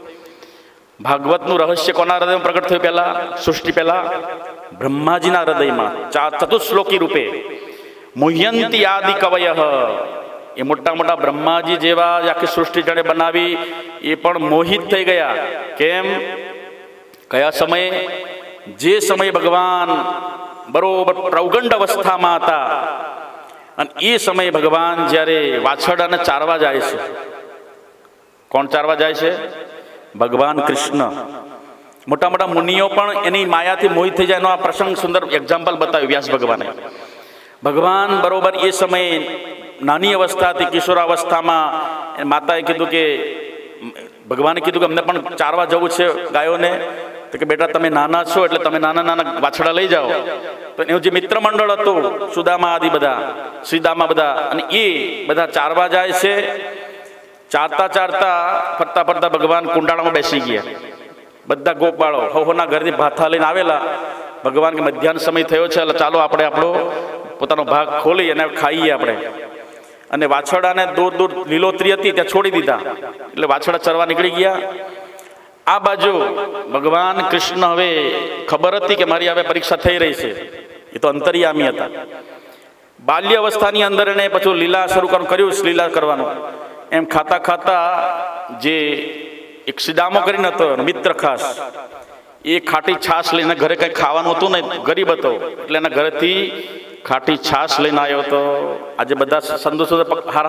ભાગવતનું રહસ્ય કોના હૃદયમાં પ્રગટ થયું? પહેલા સૃષ્ટિ પહેલા બ્રહ્માજીના હૃદયમાં ચતુશ્લોકી રૂપે. મુહ્યંતી આદિ કવય. એ મોટા મોટા બ્રહ્માજી જેવા આખી સૃષ્ટિ જણે બનાવી એ પણ મોહિત થઈ ગયા. કેમ? કયા સમયે? જે સમયે ભગવાન બરોબર પ્રૌગંડ અવસ્થામાં હતા, અને એ સમયે ભગવાન જ્યારે વાછરડાને ચારવા જાય છે. કોણ ચારવા જાય છે? ભગવાન કૃષ્ણ. મોટા મોટા મુનિઓ પણ એની માયાથી મોહિત થઈ જાય. એનો આ પ્રસંગ સુંદર એક્ઝામ્પલ બતાવ્યું વ્યાસ ભગવાને. ભગવાન બરોબર એ સમયે નાની અવસ્થા હતી, કિશોરાવસ્થામાં. માતાએ કીધું કે, ભગવાને કીધું કે અમને પણ ચારવા જવું છે ગાયોને. તો કે બેટા તમે નાના છો એટલે તમે નાના નાના વાછડા લઈ જાઓ. તો એનું જે મિત્ર મંડળ હતું, સુદામા આદિ બધા, શ્રીદામા બધા, અને એ બધા ચારવા જાય છે. ચારતા ચારતા ફરતા ફરતા ભગવાન કુંડાળામાં બેસી ગયા. બધા ગોપાળો હોના ઘરથી ભાથા લઈને આવેલા. ભગવાન કે મધ્યાહન સમય થયો છે, એટલે ચાલો આપણે આપણો પોતાનો ભાગ ખોલી અને ખાઈએ આપણે. અને વાછરડાને દૂર દૂર લીલોતરી હતી ત્યાં છોડી દીધા. એટલે વાછરડા ચરવા નીકળી ગયા. આ બાજુ ભગવાન કૃષ્ણ હવે ખબર હતી કે મારી હવે પરીક્ષા થઈ રહી છે. એ તો અંતર્યામી હતા. બાલ્ય અવસ્થાની અંદર એને પછી લીલા શરૂ કર્યું, લીલા કરવાનું. એમ ખાતા ખાતા જે એક સિદામો કરીને હતો મિત્ર ખાસ, એ ખાટી છાશ લઈને, ઘરે કંઈ ખાવાનું હતું ને, ગરીબ હતો એટલે એના ઘરેથી ખાટી છાશ લઈને આવ્યો હતો. આજે બધા સંદોષો હાર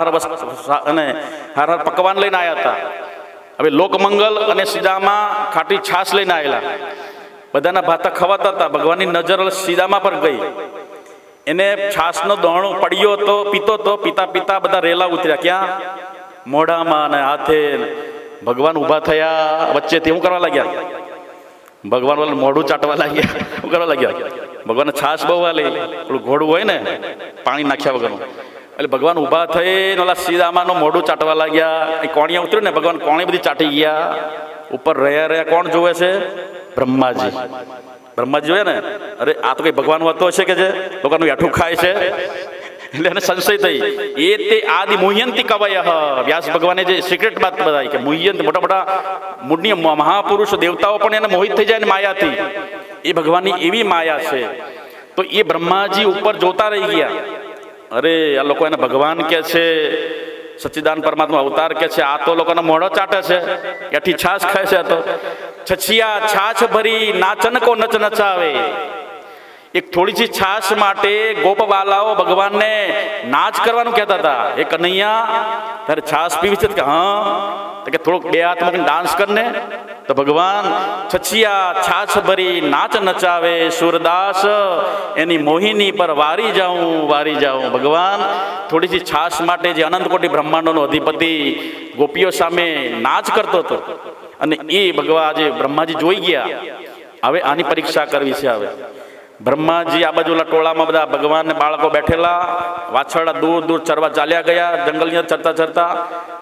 હાર પકવાન લઈને આવ્યા હતા. હવે લોકમંગલ અને સીદામાં ખાટી છાશ લઈને આવેલા. બધાના ભાતા ખવાતા હતા. ભગવાનની નજર સીદામાં પર ગઈ. એને છાશનો દોણો પડ્યો હતો, પીતો હતો. પીતા પીતા બધા રેલા ઉતર્યા. ક્યાં? મોઢામાં અને હાથે. ભગવાન ઊભા થયા વચ્ચેથી. શું કરવા લાગ્યા? ભગવાન વાળા મોઢું ચાટવા લાગ્યા. શું કરવા લાગ્યા? ભગવાન છાશ બહુ વાલી, પેલું ઘોડું હોય ને પાણી નાખ્યા વગરનું. એટલે ભગવાન ઊભા થઈને ઓલા સીદામાનું મોઢું ચાટવા લાગ્યા. એ કોણીયા ઉતર્યું ને, ભગવાન કોણી બધી ચાટી ગયા. ઉપર રહ્યા કોણ જોવે છે? બ્રહ્માજી. બ્રહ્માજી જોયા ને, અરે આ તો કઈ ભગવાન હોતો હશે કે જે લોકોનું હેઠું ખાય છે. એટલે એને સંશય થઈ. એ તે આદિ મુહ્યંતી કવય. વ્યાસ ભગવાને જે સિક્રેટ વાત બતાવી કે મુહ્યંત, મોટા મોટા મુનિ મહાપુરુષ દેવતાઓ પણ એને મોહિત થઈ જાય ને માયાથી. એ ભગવાનની એવી માયા છે. તો એ બ્રહ્માજી ઉપર જોતા રહી ગયા. અરે આ લોકો એને ભગવાન કે છે, સચ્ચિદાન પરમાત્મા અવતાર કે છે, આ તો લોકોનો મોઢો ચાટે છે, એથી છાશ ખાય છે. તો છછિયા છાછ ભરી નાચનકો નચ નચાવે. એક થોડી સી છાશ માટે ગોપવાલાઓ ભગવાનને નાચ કરવાનું કહેતા હતા. એ કનૈયા તારે છાશ પીવી છે? કે હા. તો કે થોડુંક બે હાથ મૂકીને ડાન્સ કરને. તો ભગવાન છછિયા છાછ ભરી નાચ નચાવે, સુરદાસ એની મોહિની પર વારી જાઉં વારી જાઉં. ભગવાન થોડી સી છાશ માટે જે અનંત કોટી બ્રહ્માંડોનો અધિપતિ ગોપીઓ સામે નાચ કરતો હતો. અને એ ભગવાન આજે બ્રહ્માજી જોઈ ગયા. હવે આની પરીક્ષા કરવી છે. હવે બ્રહ્માજી આ બાજુના ટોળામાં બધા ભગવાન ને બાળકો બેઠેલા. વાછરડા દૂર દૂર ચરવા ચાલ્યા ગયા જંગલની અંદર ચરતા ચરતા.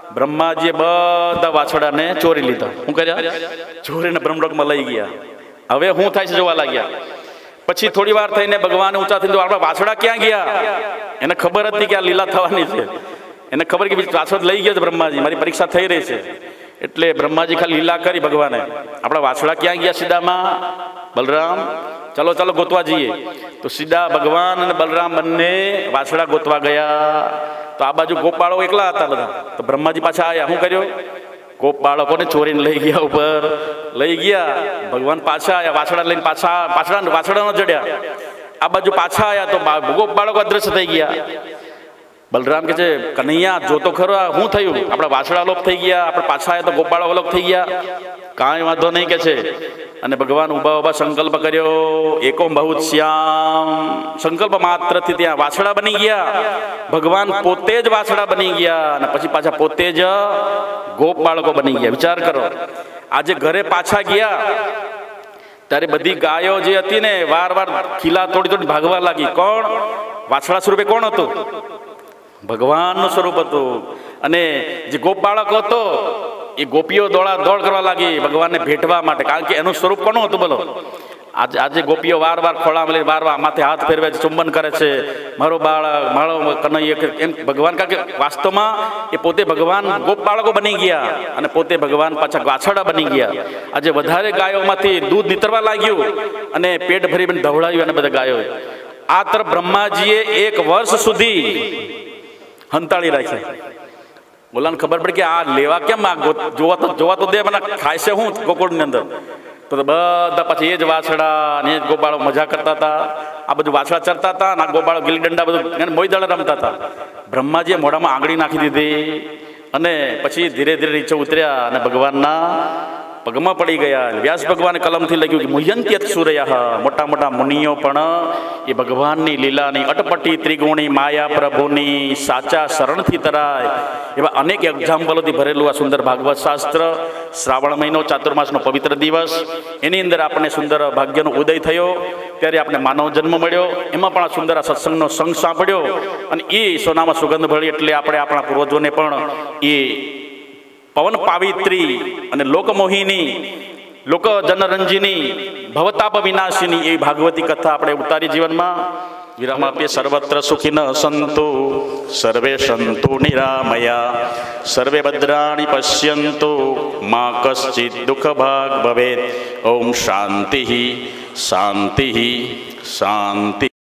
બ્રહ્માજીએ બધા વાછડાને ચોરી લીધા. શું કર્યા? ચોરીને બ્રહ્મલોકમાં લઈ ગયા. હવે શું થાય છે જોવા લાગ્યા. પછી થોડી વાર થઈને ભગવાન ઊંચા થઈને આપણા વાછડા ક્યાં ગયા? એને ખબર હતી કે આ લીલા થવાની છે. એને ખબર કે વાછડા લઈ ગયા છે બ્રહ્માજી, મારી પરીક્ષા થઈ રહી છે. એટલે બ્રહ્માજી ખાલી લીલા કરી ભગવાને, આપણા વાછડા ક્યાં ગયા સીધામાં? બલરામ, ચાલો ચાલો ગોતવા જઈએ. તો સીધા ભગવાન અને બલરામ બંને વાછડા ગોતવા ગયા. તો આ બાજુ ગોપાળો એકલા હતા બધા. તો બ્રહ્માજી પાછા આવ્યા. શું કર્યું? ગોપ બાળકોને ચોરીને લઈ ગયા, ઉપર લઈ ગયા. ભગવાન પાછા આવ્યા, વાછડા લઈને વાછડા ન જડ્યા. આ બાજુ પાછા આવ્યા તો ગોપ બાળકો અદ્રશ્ય થઈ ગયા. બલરામ કે છે, કનૈયા જોતો ખરો શું થયું? આપણા વાછડા લોપ થઈ ગયા, આપણે પાછા આવ્યા તો ગોપ બાળકો લોપ થઈ ગયા. કાંઈ વાંધો નહીં કે છે. અને ભગવાન ઊભા ઊભા સંકલ્પ કર્યો, એકો બહુ શ્યામ. સંકલ્પ માત્રથી ત્યાં વાછડા બની ગયા. ભગવાન પોતે જ વાછડા બની ગયા અને પછી પાછા પોતે જ ગોપ બાળકો બની ગયા. વિચાર કરો, આજે ઘરે પાછા ગયા ત્યારે બધી ગાયો જે હતી ને વાર વાર ખીલા તોડી તોડી ભાગવા લાગી. કોણ? વાછડા સ્વરૂપે કોણ હતું? ભગવાનનું સ્વરૂપ હતું. અને જે ગોપ બાળક હતો એ ગોપીઓ દોડ કરવા લાગી ભગવાનને ભેટવા માટે, કારણ કે એનું સ્વરૂપ કોનું હતું બોલો? આજે ગોપીઓ વાર વાર ખોળા મળી, વાર વાર માથે હાથ ફેરવે છે, ચુંબન કરે છે, મારો બાળક, મારો કનૈયો, એમ ભગવાન. કારણ કે વાસ્તવમાં એ પોતે ભગવાન ગોપ બાળકો બની ગયા અને પોતે ભગવાન પાછા વાછડા બની ગયા. આજે વધારે ગાયોમાંથી દૂધ નીતરવા લાગ્યું અને પેટ ભરી ધવડાવ્યું અને બધા ગાયો. આ તરફ બ્રહ્માજીએ 1 વર્ષ સુધી હંતાળી રાખ્યા. બોલાને ખબર પડી કે આ લેવા કેમ જોવા તો દે, મને ખાય છે હું ગોકુળની અંદર. તો બધા પછી એ જ વાછડા ને એ જ ગોપાળો મજા કરતા હતા. આ બધું વાછડા ચરતા હતા અને આ ગોપાળો ગીલી દંડા બધું મોઈ દળ રમતા હતા. બ્રહ્માજીએ મોઢામાં આંગળી નાખી દીધી અને પછી ધીરે ધીરે નીચે ઉતર્યા અને ભગવાનના પગમાં પડી ગયા. વ્યાસ ભગવાને કલમથી લખ્યું કે મુહ્યંત્યત સૂર્ય. મોટા મોટા મુનિઓ પણ એ ભગવાનની લીલાની અટપટી ત્રિગુણી માયા પ્રભુની સાચા શરણથી તરાય એવા અનેક એક્ઝામ્પલોથી ભરેલું આ સુંદર ભાગવત શાસ્ત્ર. શ્રાવણ મહિનો, ચાતુર્માસનો પવિત્ર દિવસ, એની અંદર આપણને સુંદર ભાગ્યનો ઉદય થયો. ત્યારે આપણે માનવ જન્મ મળ્યો. એમાં પણ આ સુંદર સત્સંગનો સંગ સાંભળ્યો અને એ સોનામાં સુગંધ ભળી. એટલે આપણે આપણા પૂર્વજોને પણ એ પવન પાવિત્રી અને લોકમોહિની, લોક જનરંજિની, ભવતાપ વિનાશિની એવી ભાગવતી કથા આપણે ઉતારી જીવનમાં. વિરામ આપીએ. સર્વત્ર સુખિન સંતુ સર્વે સંતુ નિરામયા, સર્વે ભદ્રાણિ પશ્યન્તુ મા કશ્ચિત દુઃખ ભાગ ભવેત. ઓમ શાંતિ શાંતિ શાંતિ.